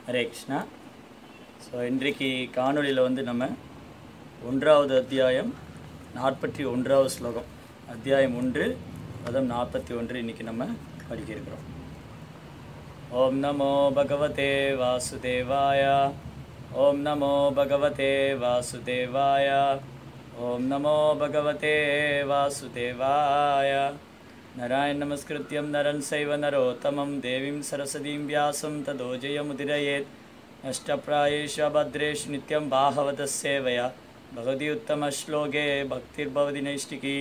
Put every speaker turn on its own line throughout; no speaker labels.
Hare Krishna. So இன்றைக்கு காணொலியில் வந்து நம்ம 1வது அத்தியாயம் 41வது ஸ்லோகம், அத்தியாயம் 1 பதம் 41 இன்றைக்கி நம்ம படிக்க இருக்கிறோம். ஓம் நமோ பகவதே வாசுதேவாய, ஓம் நமோ பகவதே வாசுதேவாய, ஓம் நமோ பகவதே வாசுதேவாய. नारायण नमस्कृत्यं नरं चैव नरोत्तमं देवीं सरस्वतीं व्यासं ततो जयमुदीरयेत्. नष्टप्रायेषु अभद्रेषु नित्यं भागवतः सेवया भगवति उत्तमश्लोके भक्तिर्भवति नैष्टिकी.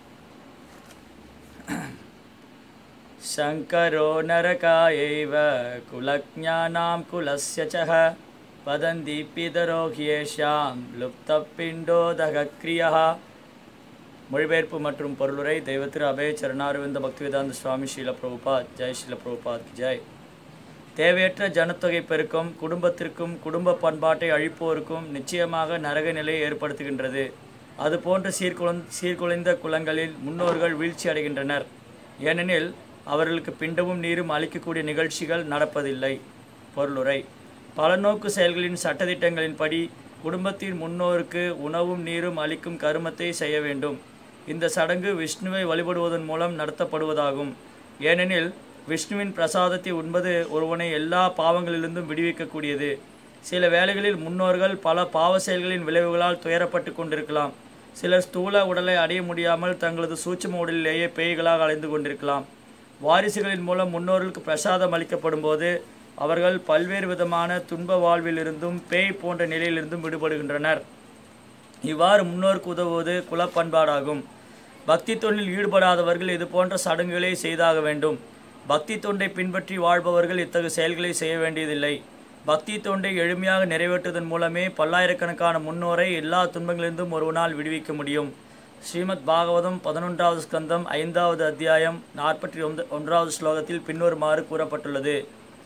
शङ्करो नरकायैव कुलज्ञानां कुलस्य च वदन्ति पितरो ह्येषां लुप्तपिण्डोदकक्रियः. மொழிபெயர்ப்பு மற்றும் பொருளுரை தெய்வத்திரு அபய சரணாரவிந்த பக்திவேதாந்த சுவாமி ஸ்ரீல பிரபுபாத். ஜெய் ஸ்ரீல பிரபுபாத் ஜெய். தேவையற்ற ஜனத்தொகை பெருக்கம் குடும்பத்திற்கும் குடும்ப பண்பாட்டை அழிப்போருக்கும் நிச்சயமாக நரக நிலையை ஏற்படுத்துகின்றது. அதுபோன்ற சீர்குலைந்த குலங்களில் முன்னோர்கள் வீழ்ச்சி அடைகின்றனர். ஏனெனில் அவர்களுக்கு பிண்டமும் நீரும் அளிக்கக்கூடிய நிகழ்ச்சிகள் நடப்பதில்லை. பொருளுரை: பலநோக்கு செயல்களின் சட்டதிட்டங்களின்படி குடும்பத்தின் முன்னோருக்கு உணவும் நீரும் அளிக்கும் கருமத்தை செய்ய வேண்டும். இந்த சடங்கு விஷ்ணுவை வழிபடுவதன் மூலம் நடத்தப்படுவதாகும். ஏனெனில் விஷ்ணுவின் பிரசாதத்தை உண்பது ஒருவனை எல்லா பாவங்களிலிருந்தும் விடுவிக்கக்கூடியது. சில வேளைகளில் முன்னோர்கள் பல பாவ செயல்களின் விளைவுகளால் துயரப்பட்டு கொண்டிருக்கலாம். சிலர் ஸ்தூல உடலை அடைய முடியாமல் தங்களது சூட்சும உடலிலேயே பேய்களாக அலைந்து கொண்டிருக்கலாம். வாரிசுகளின் மூலம் முன்னோர்களுக்கு பிரசாதம் அளிக்கப்படும் போது அவர்கள் பல்வேறு விதமான துன்ப வாழ்விலிருந்தும் பேய் போன்ற நிலையிலிருந்தும் விடுபடுகின்றனர். இவ்வாறு முன்னோருக்கு உதவுவது குலப்பண்பாடாகும். பக்தி தொண்டில் ஈடுபடாதவர்கள் இது போன்ற சடங்குகளை செய்தாக வேண்டும். பக்தி தொண்டை பின்பற்றி வாழ்பவர்கள் இத்தகைய செயல்களை செய்ய வேண்டியதில்லை. பக்தி தொண்டை எளிமையாக நிறைவேற்றுவதன் மூலமே பல்லாயிரக்கணக்கான முன்னோரை எல்லா துன்பங்களிலிருந்தும் ஒருவனால் விடுவிக்க முடியும். ஸ்ரீமத் பாகவதம் 11வது ஸ்கந்தம் 5வது அத்தியாயம் 41வது ஸ்லோகத்தில் பின்வருமாறு கூறப்பட்டுள்ளது: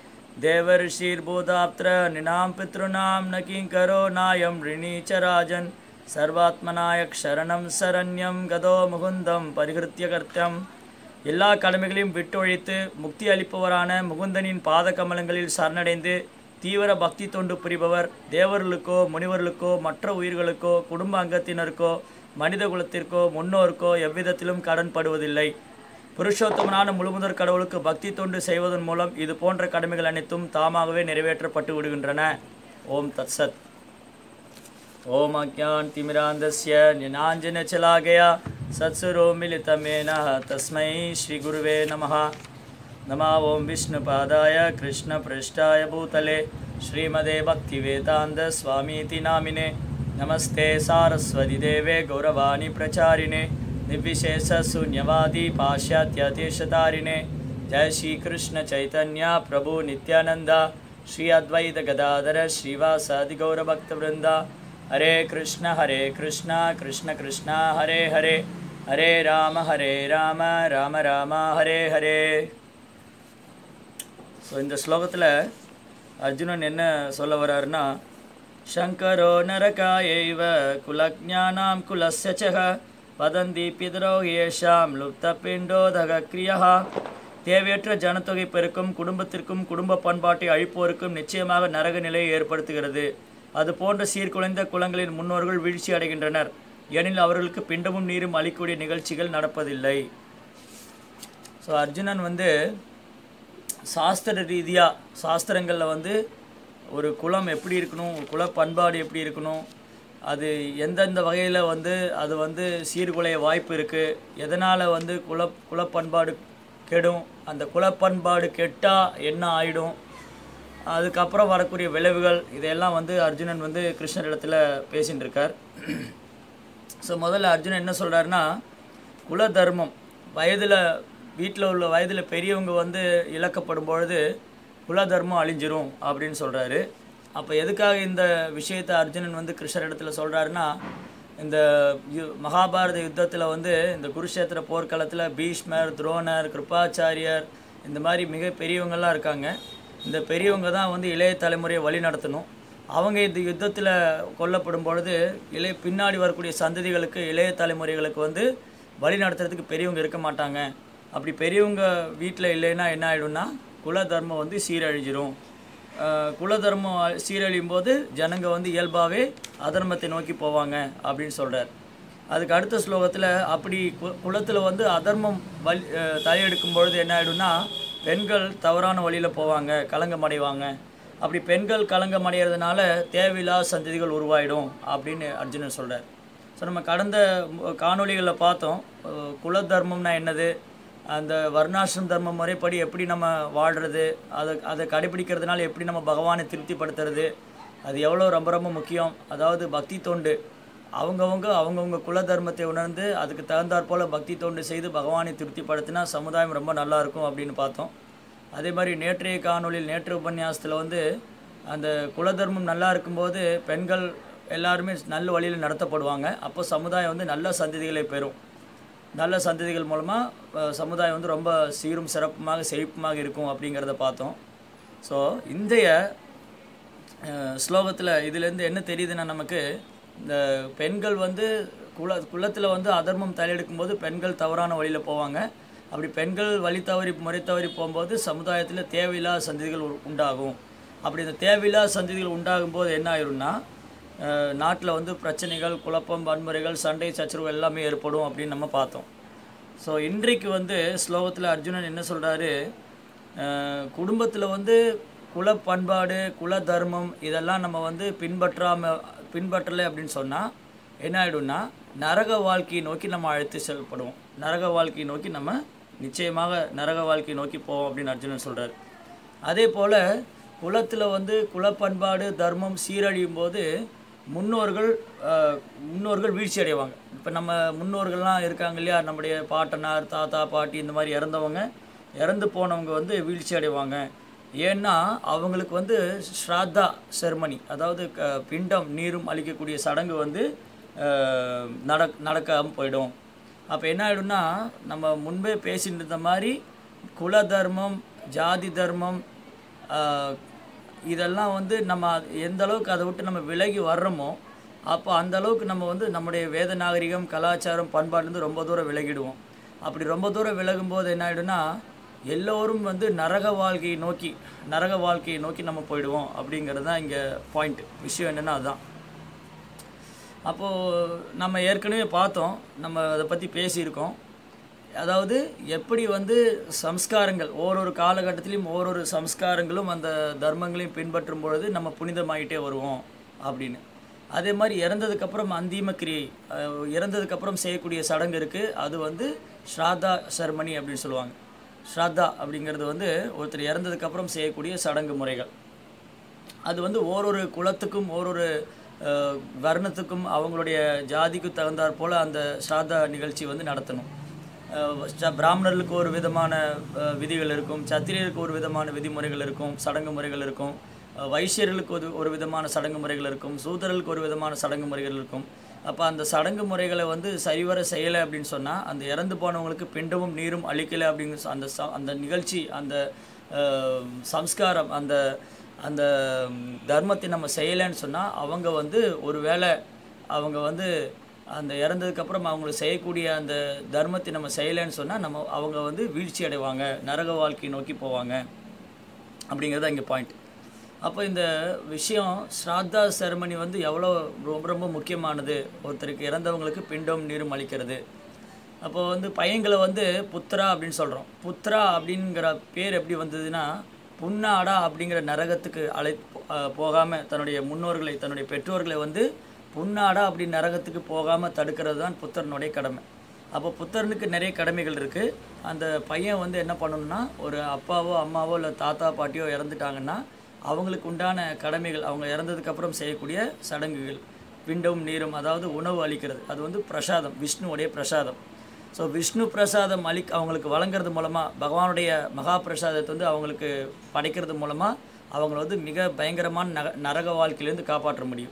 தேவர்ஷிர்பூதாப்திர நினாம் பித்ருநாம் நகிங்கரோ நாயம் ரிணீச்சராஜன் சர்வாத்மநாயக் சரணம் சரண்யம் கதோ முகுந்தம் பரிகிருத்திய கர்த்தம். எல்லா கடமைகளையும் விட்டொழித்து முக்தி அளிப்பவரான முகுந்தனின் பாத கமலங்களில் சரணடைந்து தீவிர பக்தி தொண்டு புரிபவர் தேவர்களுக்கோ முனிவர்களுக்கோ மற்ற உயிர்களுக்கோ குடும்ப அங்கத்தினருக்கோ மனித குலத்திற்கோ முன்னோருக்கோ எவ்விதத்திலும் கடன் படுவதில்லை. புருஷோத்தமனான முழுமுதற் கடவுளுக்கு பக்தி தொண்டு செய்வதன் மூலம் இது போன்ற கடமைகள் அனைத்தும் தாமாகவே நிறைவேற்றப்பட்டு விடுகின்றன. ஓம் தத்சத். ஓம் அக்ஞான் திமிராந்தஸ்ய ஞானாஞ்சனச்சலாகயா சத்சுரோ மிலிதமேன தஸ்மை ஸ்ரீ குருவே நமः. நம ஓம் விஷ்ணுபாதாய கிருஷ்ண பிருஷ்டாய பூதலே ஸ்ரீமதே பக்திவேதாந்த ஸ்வாமீதி நாமினே. நமஸ்தே சாரஸ்வதி தேவே கௌரவாணி பிரச்சாரிணே निर्विशेष शून्यवादी पाश्चात्य देशतारिणे. जय श्री कृष्ण चैतन्य प्रभु नित्यानंद श्री अद्वैत गदाधर श्रीवासादि गौरभक्तवृंदा. हरे कृष्ण कृष्ण कृष्ण हरे हरे, हरे राम राम राम हरे हरे. ஸோ இந்த ஸ்லோகத்தில் அர்ஜுனன் என்ன சொல்ல வர்றாருன்னா, சங்கரோ நரகாயைவ குலஜ்ஞானாம் குலஸ்ய ச வதந்தி பிதரோ ஏஷாம் லுப்தபிண்டோதகக்ரியா. தேவையற்ற ஜனத்தொகை பெருக்கும் குடும்பத்திற்கும் குடும்ப பண்பாட்டை அழிப்போருக்கும் நிச்சயமாக நரக நிலையை ஏற்படுத்துகிறது. அது போன்ற சீர்குலைந்த குலங்களின் முன்னோர்கள் வீழ்ச்சி அடைகின்றனர். ஏனெனில் அவர்களுக்கு பிண்டமும் நீரும் அளிக்கக்கூடிய நிகழ்ச்சிகள் நடப்பதில்லை. ஸோ அர்ஜுனன் வந்து சாஸ்திர ரீதியாக சாஸ்திரங்களில் ஒரு குலம் எப்படி இருக்கணும், குல பண்பாடு எப்படி இருக்கணும், அது எந்தெந்த வகையில் அது சீர்குலைய வாய்ப்பு இருக்குது, எதனால் குலப்பண்பாடு கெடும், அந்த குலப்பண்பாடு கெட்டால் என்ன ஆகிடும், அதுக்கப்புறம் வரக்கூடிய விளைவுகள், இதையெல்லாம் அர்ஜுனன் கிருஷ்ணரிடத்தில் பேசின்னு இருக்கார். ஸோ முதல்ல அர்ஜுனன் என்ன சொல்கிறாருன்னா, குல தர்மம் வீட்டில் உள்ள வயதில் பெரியவங்க இழக்கப்படும் பொழுது குல தர்மம் அழிஞ்சிரும் அப்படின்னு சொல்கிறாரு. அப்போ எதுக்காக இந்த விஷயத்தை அர்ஜுனன் கிருஷ்ணரிடத்தில் சொல்கிறாருன்னா, இந்த மகாபாரத யுத்தத்தில் இந்த குருஷேத்திர போர்க்களத்தில் பீஷ்மர், துரோணர், கிருபாச்சாரியர் இந்த மாதிரி மிக பெரியவங்கள்லாம் இருக்காங்க. இந்த பெரியவங்க தான் இளைய தலைமுறையை வழி நடத்தணும். அவங்க இந்த யுத்தத்தில் கொல்லப்படும் பொழுது பின்னாடி வரக்கூடிய சந்ததிகளுக்கு இளைய தலைமுறைகளுக்கு வழி நடத்துறதுக்கு பெரியவங்க இருக்க மாட்டாங்க. அப்படி பெரியவங்க வீட்டில் இல்லைன்னா என்ன ஆகிடும்னா குல தர்மம் சீரழிஞ்சிரும். குலதர்மம் சீரழியும் போது ஜனங்க வந்து இயல்பாகவே அதர்மத்தை நோக்கி போவாங்க அப்படின்னு சொல்கிறார். அதுக்கு அடுத்த ஸ்லோகத்தில் அப்படி குலத்தில் வந்து அதர்மம் தலையெடுக்கும் பொழுது என்ன ஆகிடும்னா பெண்கள் தவறான வழியில் போவாங்க, களங்கம் அடைவாங்க. அப்படி பெண்கள் களங்கம் அடைகிறதுனால தேவையில்லா சந்ததிகள் உருவாயிடும் அப்படின்னு அர்ஜுனன் சொல்கிறார். ஸோ நம்ம கடந்த காணொளிகளில் பார்த்தோம் குல தர்மம்னா என்னது, அந்த வர்ணாசிரம் தர்மம் முறைப்படி எப்படி நம்ம வாழ்கிறது, அதை கடைபிடிக்கிறதுனால எப்படி நம்ம பகவானை திருப்திப்படுத்துறது, அது எவ்வளோ ரொம்ப ரொம்ப முக்கியம். அதாவது பக்தி தொண்டு அவங்கவுங்க குல தர்மத்தை உணர்ந்து அதுக்கு தகுந்தாற் போல் பக்தி தொண்டு செய்து பகவானை திருப்திப்படுத்தினா சமுதாயம் ரொம்ப நல்லாயிருக்கும் அப்படின்னு பார்த்தோம். அதே மாதிரி நேற்றைய காணொளியில் நேற்று உபன்யாசத்தில் வந்து அந்த குலதர்மம் நல்லா இருக்கும்போது பெண்கள் எல்லாருமே நல்ல வழியில் நடத்தப்படுவாங்க. அப்போ சமுதாயம் வந்து நல்ல சந்ததிகளை பெறும். நல்ல சந்ததிகள் மூலமாக சமுதாயம் வந்து ரொம்ப சீரும் சிறப்புமாக செழிப்புமாக இருக்கும் அப்படிங்கிறத பார்த்தோம். ஸோ இன்றைய ஸ்லோகத்தில் இதிலேருந்து என்ன தெரியுதுன்னா நமக்கு இந்த பெண்கள் வந்து குலத்தில் வந்து அதர்மம் தலையெடுக்கும்போது பெண்கள் தவறான வழியில் போவாங்க. அப்படி பெண்கள் வழி தவறி முறை தவறி போகும்போது சமுதாயத்தில் தேவையில்லாத சந்ததிகள் உண்டாகும். அப்படி இந்த தேவையில்லாத சந்ததிகள் உண்டாகும்போது என்ன ஆயிரும்னா நாட்டில் வந்து பிரச்சனைகள், குழப்பம், வன்முறைகள், சண்டை சச்சரவு எல்லாமே ஏற்படும் அப்படின்னு நம்ம பார்த்தோம். ஸோ இன்றைக்கு வந்து ஸ்லோகத்தில் அர்ஜுனன் என்ன சொல்கிறாரு, குடும்பத்தில் வந்து குல பண்பாடு, குல தர்மம் இதெல்லாம் நம்ம வந்து பின்பற்றலை அப்படின்னு சொன்னால் என்ன ஆகிடும்னா நரக வாழ்க்கையை நோக்கி நம்ம அழைத்து செல்லப்படுவோம். நரக வாழ்க்கையை நோக்கி நம்ம நிச்சயமாக நரக வாழ்க்கையை நோக்கி போவோம் அப்படின்னு அர்ஜுனன் சொல்கிறார். அதே போல் குலத்தில் வந்து குல பண்பாடு தர்மம் சீரழியும் போது முன்னோர்கள் வீழ்ச்சி அடைவாங்க. இப்போ நம்ம முன்னோர்கள்லாம் இருக்காங்க இல்லையா, நம்முடைய பாட்டனார், தாத்தா, பாட்டி இந்த மாதிரி இறந்து போனவங்க வந்து வீழ்ச்சி அடைவாங்க. ஏன்னா அவங்களுக்கு வந்து ஸ்ராத்தா செரமனி, அதாவது பிண்டம் நீரும் அளிக்கக்கூடிய சடங்கு வந்து நடக்காமல் போயிடும். அப்போ என்ன ஆகிடும்னா நம்ம முன்பே பேசிட்டு இருந்த மாதிரி குல தர்மம், ஜாதி தர்மம் இதெல்லாம் வந்து நம்ம எந்த அளவுக்கு அதை விட்டு நம்ம விலகி வர்றோமோ அப்போ அந்த அளவுக்கு நம்ம வந்து நம்முடைய வேத நாகரிகம், கலாச்சாரம், பண்பாடுலேருந்து ரொம்ப தூரம் விலகிடுவோம். அப்படி ரொம்ப தூரம் விலகும்போது என்ன ஆகிடும்னா எல்லோரும் வந்து நரக வாழ்க்கையை நோக்கி நம்ம போயிடுவோம் அப்படிங்கிறது தான் இங்கே பாயிண்ட். விஷயம் என்னென்னா அதுதான். அப்போது நம்ம ஏற்கனவே பார்த்தோம், நம்ம அதை பற்றி பேசியிருக்கோம். அதாவது எப்படி வந்து சம்ஸ்காரங்கள் ஒவ்வொரு காலகட்டத்திலையும் ஒவ்வொரு சம்ஸ்காரங்களும் அந்த தர்மங்களையும் பின்பற்றும் பொழுது நம்ம புனிதமாகிட்டே வருவோம் அப்படின்னு. அதே மாதிரி இறந்ததுக்கப்புறம் அந்திம கிரியை, இறந்ததுக்கப்புறம் செய்யக்கூடிய சடங்கு இருக்குது, அது வந்து ஸ்ராத்தா செரமனி அப்படின்னு சொல்லுவாங்க. ஸ்ராத்தா அப்படிங்கிறது வந்து ஒருத்தர் இறந்ததுக்கப்புறம் செய்யக்கூடிய சடங்கு முறைகள். அது வந்து ஓரொரு குலத்துக்கும் ஓரொரு வர்ணத்துக்கும் அவங்களுடைய ஜாதிக்கு தகுந்தாற் போல் அந்த ஸ்ராத்தா நிகழ்ச்சி வந்து நடத்தணும். பிராமணர்களுக்கு ஒரு விதமான விதிகள் இருக்கும், சத்திரியருக்கு ஒரு விதமான விதிமுறைகள் இருக்கும், சடங்கு முறைகள் இருக்கும், வைசியர்களுக்கு ஒரு விதமான சடங்கு முறைகள் இருக்கும், சூதர்களுக்கு ஒரு விதமான சடங்கு முறைகள் இருக்கும். அப்போ அந்த சடங்கு முறைகளை வந்து சரிவர செய்யலை அப்படின்னு சொன்னால் அந்த இறந்து போனவங்களுக்கு பிண்டமும் நீரும் அளிக்கலை அப்படிங்கிற அந்த நிகழ்ச்சி, அந்த சம்ஸ்காரம், அந்த தர்மத்தை நம்ம செய்யலைன்னு சொன்னால் அவங்க வந்து ஒருவேளை அவங்க வந்து அந்த இறந்ததுக்கப்புறம் அவங்களுக்கு செய்யக்கூடிய அந்த தர்மத்தை நம்ம செய்யலைன்னு சொன்னால் அவங்க வந்து வீழ்ச்சி அடைவாங்க, நரக வாழ்க்கையை நோக்கி போவாங்க அப்படிங்கிறது இங்கே பாயிண்ட். அப்போ இந்த விஷயம் ஸ்ராத்தா செரமனி வந்து எவ்வளோ ரொம்ப ரொம்ப முக்கியமானது. ஒருத்தருக்கு இறந்தவங்களுக்கு பிண்டம் நீரும் அளிக்கிறது. அப்போது வந்து பையன்களை வந்து புத்திரா அப்படின்னு சொல்கிறோம். புத்திரா அப்படிங்கிற பேர் எப்படி வந்ததுன்னா புன்னாடா அப்படிங்கிற நரகத்துக்கு போகாமல் தன்னுடைய பெற்றோர்களை வந்து புன்னாடா அப்படி நரகத்துக்கு போகாமல் தடுக்கிறது தான் புத்திரனுடைய கடமை. அப்போ புத்திரனுக்கு நிறைய கடமைகள் இருக்குது. அந்த பையன் வந்து என்ன பண்ணணும்னா ஒரு அப்பாவோ அம்மாவோ இல்லை தாத்தா பாட்டியோ இறந்துட்டாங்கன்னா அவங்களுக்கு உண்டான கடமைகள், அவங்க இறந்ததுக்கப்புறம் செய்யக்கூடிய சடங்குகள், பிண்டமும் நீரும், அதாவது உணவு அளிக்கிறது, அது வந்து பிரசாதம், விஷ்ணுவுடைய பிரசாதம். ஸோ விஷ்ணு பிரசாதம் அவங்களுக்கு வழங்குறது மூலமாக, பகவானுடைய மகா பிரசாதத்தை வந்து அவங்களுக்கு படைக்கிறது மூலமாக அவங்கள வந்து மிக பயங்கரமான நரக வாழ்க்கையிலேருந்து காப்பாற்ற முடியும்.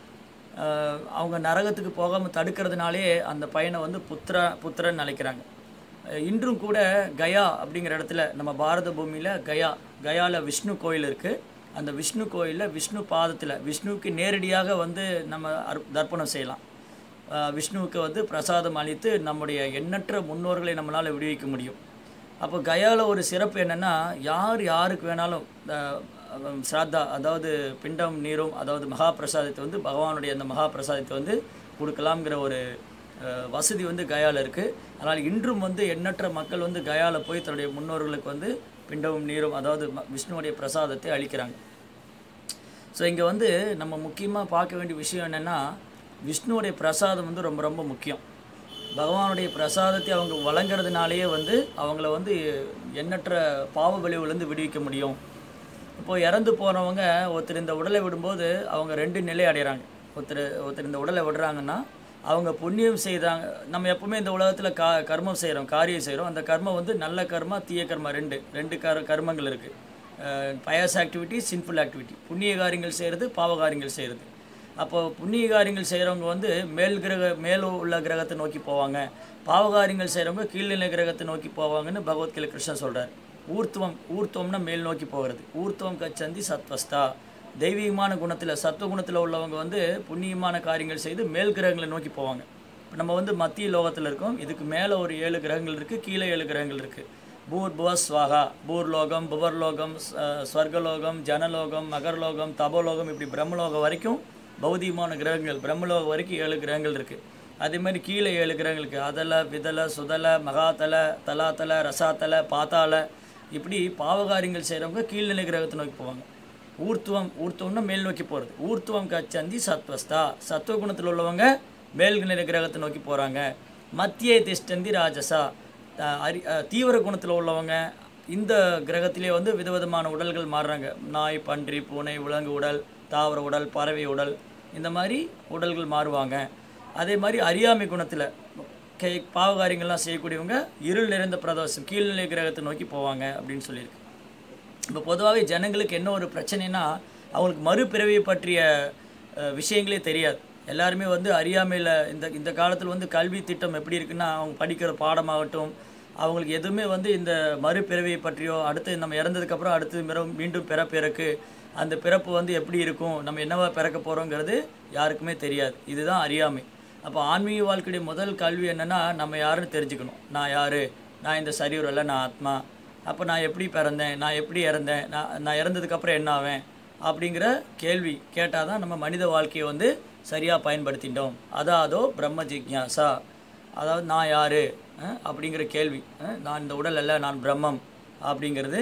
அவங்க நரகத்துக்கு போகாமல் தடுக்கிறதுனாலே அந்த பையனை வந்து புத்திரன் அழைக்கிறாங்க. இன்றும் கூட கயா அப்படிங்கிற இடத்துல நம்ம பாரத பூமியில் கயாவில் விஷ்ணு கோயில் இருக்குது. அந்த விஷ்ணு கோயிலில் விஷ்ணு பாதத்தில் விஷ்ணுவுக்கு நேரடியாக வந்து நம்ம தர்ப்பணம் செய்யலாம். விஷ்ணுவுக்கு வந்து பிரசாதம் அளித்து நம்முடைய எண்ணற்ற முன்னோர்களை நம்மளால் விடுவிக்க முடியும். அப்போ கயாவில் ஒரு சிறப்பு என்னென்னா யாருக்கு வேணாலும் ஸ்ராத்தா அதாவது பிண்டம் நீரும் அதாவது மகா பிரசாதத்தை வந்து பகவானுடைய அந்த மகா பிரசாதத்தை வந்து கொடுக்கலாம்ங்கிற ஒரு வசதி வந்து கயாவில் இருக்குது. அதனால் இன்றும் வந்து எண்ணற்ற மக்கள் வந்து கயாவில் போய் தன்னுடைய முன்னோர்களுக்கு வந்து பிண்டமும் நீரும் அதாவது விஷ்ணுவுடைய பிரசாதத்தை அளிக்கிறாங்க. ஸோ இங்கே வந்து நம்ம முக்கியமாக பார்க்க வேண்டிய விஷயம் என்னென்னா, விஷ்ணுவுடைய பிரசாதம் வந்து ரொம்ப ரொம்ப முக்கியம். பகவானுடைய பிரசாதத்தை அவங்க வழங்குறதுனாலேயே வந்து அவங்கள வந்து எண்ணற்ற பாவ விளைவுலேருந்து விடுவிக்க முடியும். இப்போது இறந்து போனவங்க ஒருத்தர் இந்த உடலை விடும்போது அவங்க 2 நிலை அடைகிறாங்க. ஒருத்தர் இந்த உடலை விடுறாங்கன்னா அவங்க புண்ணியம் செய்தாங்க. நம்ம எப்பவுமே இந்த உலகத்தில் கர்மம் செய்கிறோம், காரியம் செய்கிறோம். அந்த கர்மம் வந்து நல்ல கர்மா தீய கர்மா ரெண்டு கர்மங்கள் இருக்குது. Pious activity, sinful activity. புண்ணிய காரியங்கள் செய்கிறது, பாவ காரியங்கள் செய்கிறது. அப்போது புண்ணிய காரியங்கள் செய்கிறவங்க வந்து மேல் உள்ள கிரகத்தை நோக்கி போவாங்க, பாவகாரியங்கள் செய்கிறவங்க கீழ்நிலை கிரகத்தை நோக்கி போவாங்கன்னு பகவத்கீதை கிருஷ்ணன் சொல்கிறார். ஊர்த்துவம்னா மேல் நோக்கி போகிறது. ஊர்த்துவம் கச்சந்தி சத்வஸ்தா. தெய்வீகமான குணத்தில் சத்துவகுணத்தில் உள்ளவங்க வந்து புண்ணியமான காரியங்கள் செய்து மேல் கிரகங்களை நோக்கி போவாங்க. இப்போ நம்ம வந்து மத்திய லோகத்தில் இருக்கோம். இதுக்கு மேலே ஒரு 7 கிரகங்கள் இருக்குது, கீழே 7 கிரகங்கள் இருக்குது. பூர்புவ ஸ்வாகா, பூர்லோகம், புவர்லோகம், ஸ்வர்கலோகம், ஜனலோகம், மகர்லோகம், தபோலோகம், இப்படி பிரம்மலோகம் வரைக்கும் பௌதிகமான கிரகங்கள். பிரம்மலோகம் வரைக்கும் 7 கிரகங்கள் இருக்குது. அதே மாதிரி கீழே 7 கிரகங்கள் இருக்குது. அதல, விதல, சுதல, மகாதல, தலாத்தல, ரசாத்தல, பாத்தால. இப்படி பாவகாரியங்கள் செய்கிறவங்க கீழ்நிலை கிரகத்தை நோக்கி போவாங்க. ஊர்த்துவம்னா மேல் நோக்கி போகிறது. ஊர்த்துவம் கச்சந்தி சத்வஸ்தா. சத்துவகுணத்தில் உள்ளவங்க மேல்நிலை கிரகத்தை நோக்கி போகிறாங்க. மத்தியே திஷ்டந்தி ராஜசா. தீவிர குணத்தில் உள்ளவங்க இந்த கிரகத்திலே வந்து விதவிதமான உடல்கள் மாறுறாங்க. நாய், பன்றி, பூனை, விலங்கு உடல், தாவர உடல், பறவை உடல், இந்த மாதிரி உடல்கள் மாறுவாங்க. அதே மாதிரி அறியாமை குணத்தில் பாவகாரியங்கள்லாம் செய்யக்கூடியவங்க இருள் நிறைந்த பிரதோஷம் கீழ்நிலை கிரகத்தை நோக்கி போவாங்க அப்படின்னு சொல்லியிருக்கு. இப்போ பொதுவாகவே ஜனங்களுக்கு என்ன ஒரு பிரச்சனைனா, அவங்களுக்கு மறுபிறவியை பற்றிய விஷயங்களே தெரியாது. எல்லாருமே வந்து அறியாமையில் இந்த காலத்தில் வந்து கல்வி திட்டம் எப்படி இருக்குன்னா, அவங்க படிக்கிற பாடமாகட்டும், அவங்களுக்கு எதுவுமே வந்து இந்த மறுபிறவியை பற்றியோ, அடுத்து நம்ம இறந்ததுக்கப்புறம் அடுத்து மீண்டும் பிறப்பிறக்கு, அந்த பிறப்பு வந்து எப்படி இருக்கும், நம்ம என்னவா பிறக்க போகிறோங்கிறது யாருக்குமே தெரியாது. இதுதான் அறியாமை. அப்போ ஆன்மீக வாழ்க்கையுடைய முதல் கல்வி என்னென்னா, நம்ம யாருன்னு தெரிஞ்சுக்கணும். நான் யார், நான் இந்த சரீரம் இல்லை, நான் ஆத்மா. அப்போ நான் எப்படி பிறந்தேன், நான் எப்படி இறந்தேன், நான் இறந்ததுக்கப்புறம் என்ன ஆவேன் அப்படிங்கிற கேள்வி கேட்டால் தான் நம்ம மனித வாழ்க்கையை வந்து சரியாக பயன்படுத்திட்டோம். அதாதோ பிரம்ம ஜிக்ஞாசா. அதாவது நான் யார் அப்படிங்கிற கேள்வி. நான் இந்த உடல் அல்ல, நான் பிரம்மம் அப்படிங்கிறது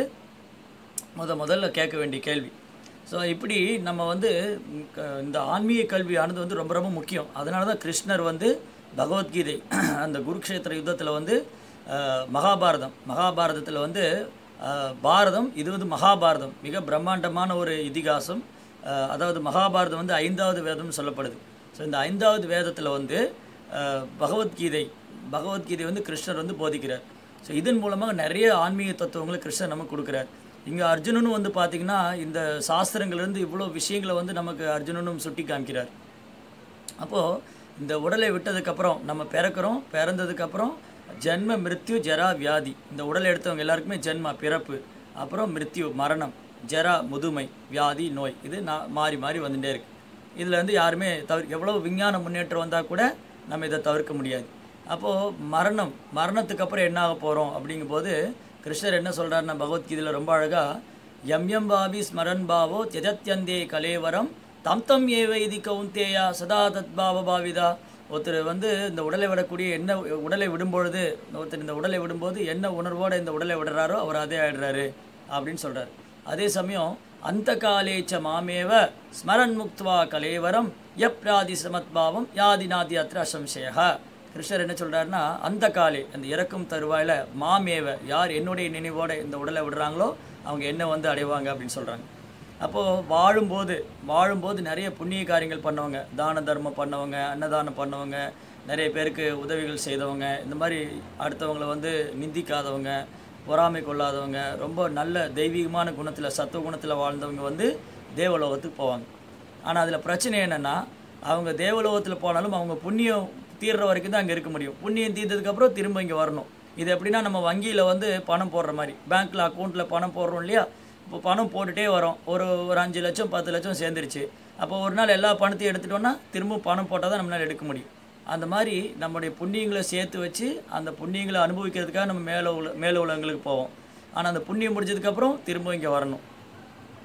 முதல்ல கேட்க வேண்டிய கேள்வி. ஸோ இப்படி நம்ம வந்து இந்த ஆன்மீக கல்வியானது வந்து ரொம்ப ரொம்ப முக்கியம். அதனால தான் கிருஷ்ணர் வந்து பகவத்கீதை அந்த குருக்ஷேத்திர யுத்தத்தில் வந்து மகாபாரதத்தில் வந்து பாரதம், இது வந்து மகாபாரதம் மிக பிரம்மாண்டமான ஒரு இதிகாசம். அதாவது மகாபாரதம் வந்து 5வது வேதம்னு சொல்லப்படுது. ஸோ இந்த 5வது வேதத்தில் வந்து பகவத்கீதை வந்து கிருஷ்ணர் வந்து போதிக்கிறார். ஸோ இதன் மூலமாக நிறைய ஆன்மீக தத்துவங்களை கிருஷ்ணர் நமக்கு கொடுக்குறார். இங்கே அர்ஜுனனும் வந்து பார்த்திங்கன்னா இந்த சாஸ்திரங்கள்லேருந்து இவ்வளோ விஷயங்களை வந்து நமக்கு அர்ஜுனனும் சுட்டி காமிக்கிறார். அப்போது இந்த உடலை விட்டதுக்கப்புறம் நம்ம பிறந்ததுக்கப்புறம் ஜென்ம, மிருத்யு, ஜரா, வியாதி. இந்த உடலை எடுத்தவங்க எல்லாருக்குமே ஜென்மா பிறப்பு, அப்புறம் மிருத்யு மரணம், ஜரா முதுமை, வியாதி நோய், இது மாறி மாறி வந்துட்டே இருக்குது. இதில் வந்து யாருமே எவ்வளோ விஞ்ஞான முன்னேற்றம் வந்தால் கூட நம்ம இதை தவிர்க்க முடியாது. அப்போது மரணத்துக்கு அப்புறம் என்ன ஆக போகிறோம் அப்படிங்கும்போது கிருஷ்ணர் என்ன சொல்கிறாருன்னா பகவத்கீதையில் ரொம்ப அழகாக, எம் பாபி ஸ்மரன் பாவோ தியஜத்யந்தே கலேவரம் தம் ஏவ இது கவுந்தேயா சதா தத் பாவ பாவிதா. ஒருத்தர் வந்து இந்த உடலை விடக்கூடிய உடலை விடும்பொழுது ஒருத்தர் இந்த உடலை விடும்போது என்ன உணர்வோடு இந்த உடலை விடுறாரோ அவர் அதே ஆயிடுறாரு அப்படின்னு சொல்கிறார். அதே சமயம் அந்த காலேச்ச மாமேவ ஸ்மரன் முக்துவா கலேவரம் யப்ராதி சமத்பாவம் யாதி நாதி அத்ர அசம்சயா. கிருஷ்ணர் என்ன சொல்கிறாருன்னா, அந்த காலே அந்த இறக்கும் தருவாயில் மாமேவ யார் என்னுடைய நினைவோடு இந்த உடலை விடுறாங்களோ அவங்க என்ன வந்து அடைவாங்க அப்படின்னு சொல்கிறாங்க. அப்போது வாழும்போது நிறைய புண்ணிய காரியங்கள் பண்ணவங்க, தான தர்மம் பண்ணவங்க, அன்னதானம் பண்ணவங்க, நிறைய பேருக்கு உதவிகள் செய்தவங்க, இந்த மாதிரி அடுத்தவங்களை வந்து நிந்திக்காதவங்க, பொறாமை கொள்ளாதவங்க, ரொம்ப நல்ல தெய்வீகமான குணத்தில் சத்துவ குணத்தில் வாழ்ந்தவங்க வந்து தேவலோகத்துக்கு போவாங்க. ஆனால் அதில் பிரச்சனை என்னென்னா, அவங்க தேவலோகத்தில் போனாலும் அவங்க புண்ணியம் தீர்ற வரைக்கும் தான் அங்கே இருக்க முடியும். புண்ணியம் தீர்ந்ததுக்கப்புறம் திரும்ப இங்கே வரணும். இது எப்படின்னா, நம்ம வங்கியில் வந்து பணம் போடுற மாதிரி, பேங்க்கில் அக்கௌண்ட்டில் பணம் போடுறோம் இல்லையா. இப்போ பணம் போட்டுகிட்டே வரோம், ஒரு 5 லட்சம் 10 லட்சம் சேர்ந்துருச்சு. அப்போ ஒரு நாள் எல்லா பணத்தையும் எடுத்துட்டோன்னா திரும்ப பணம் போட்டால் தான் நம்மளால் எடுக்க முடியும். அந்த மாதிரி நம்முடைய புண்ணியங்களை சேர்த்து வச்சு அந்த புண்ணியங்களை அனுபவிக்கிறதுக்காக நம்ம மேலே உலகங்களுக்கு போவோம். ஆனால் அந்த புண்ணியம் முடிஞ்சதுக்கப்புறம் திரும்ப இங்கே வரணும்.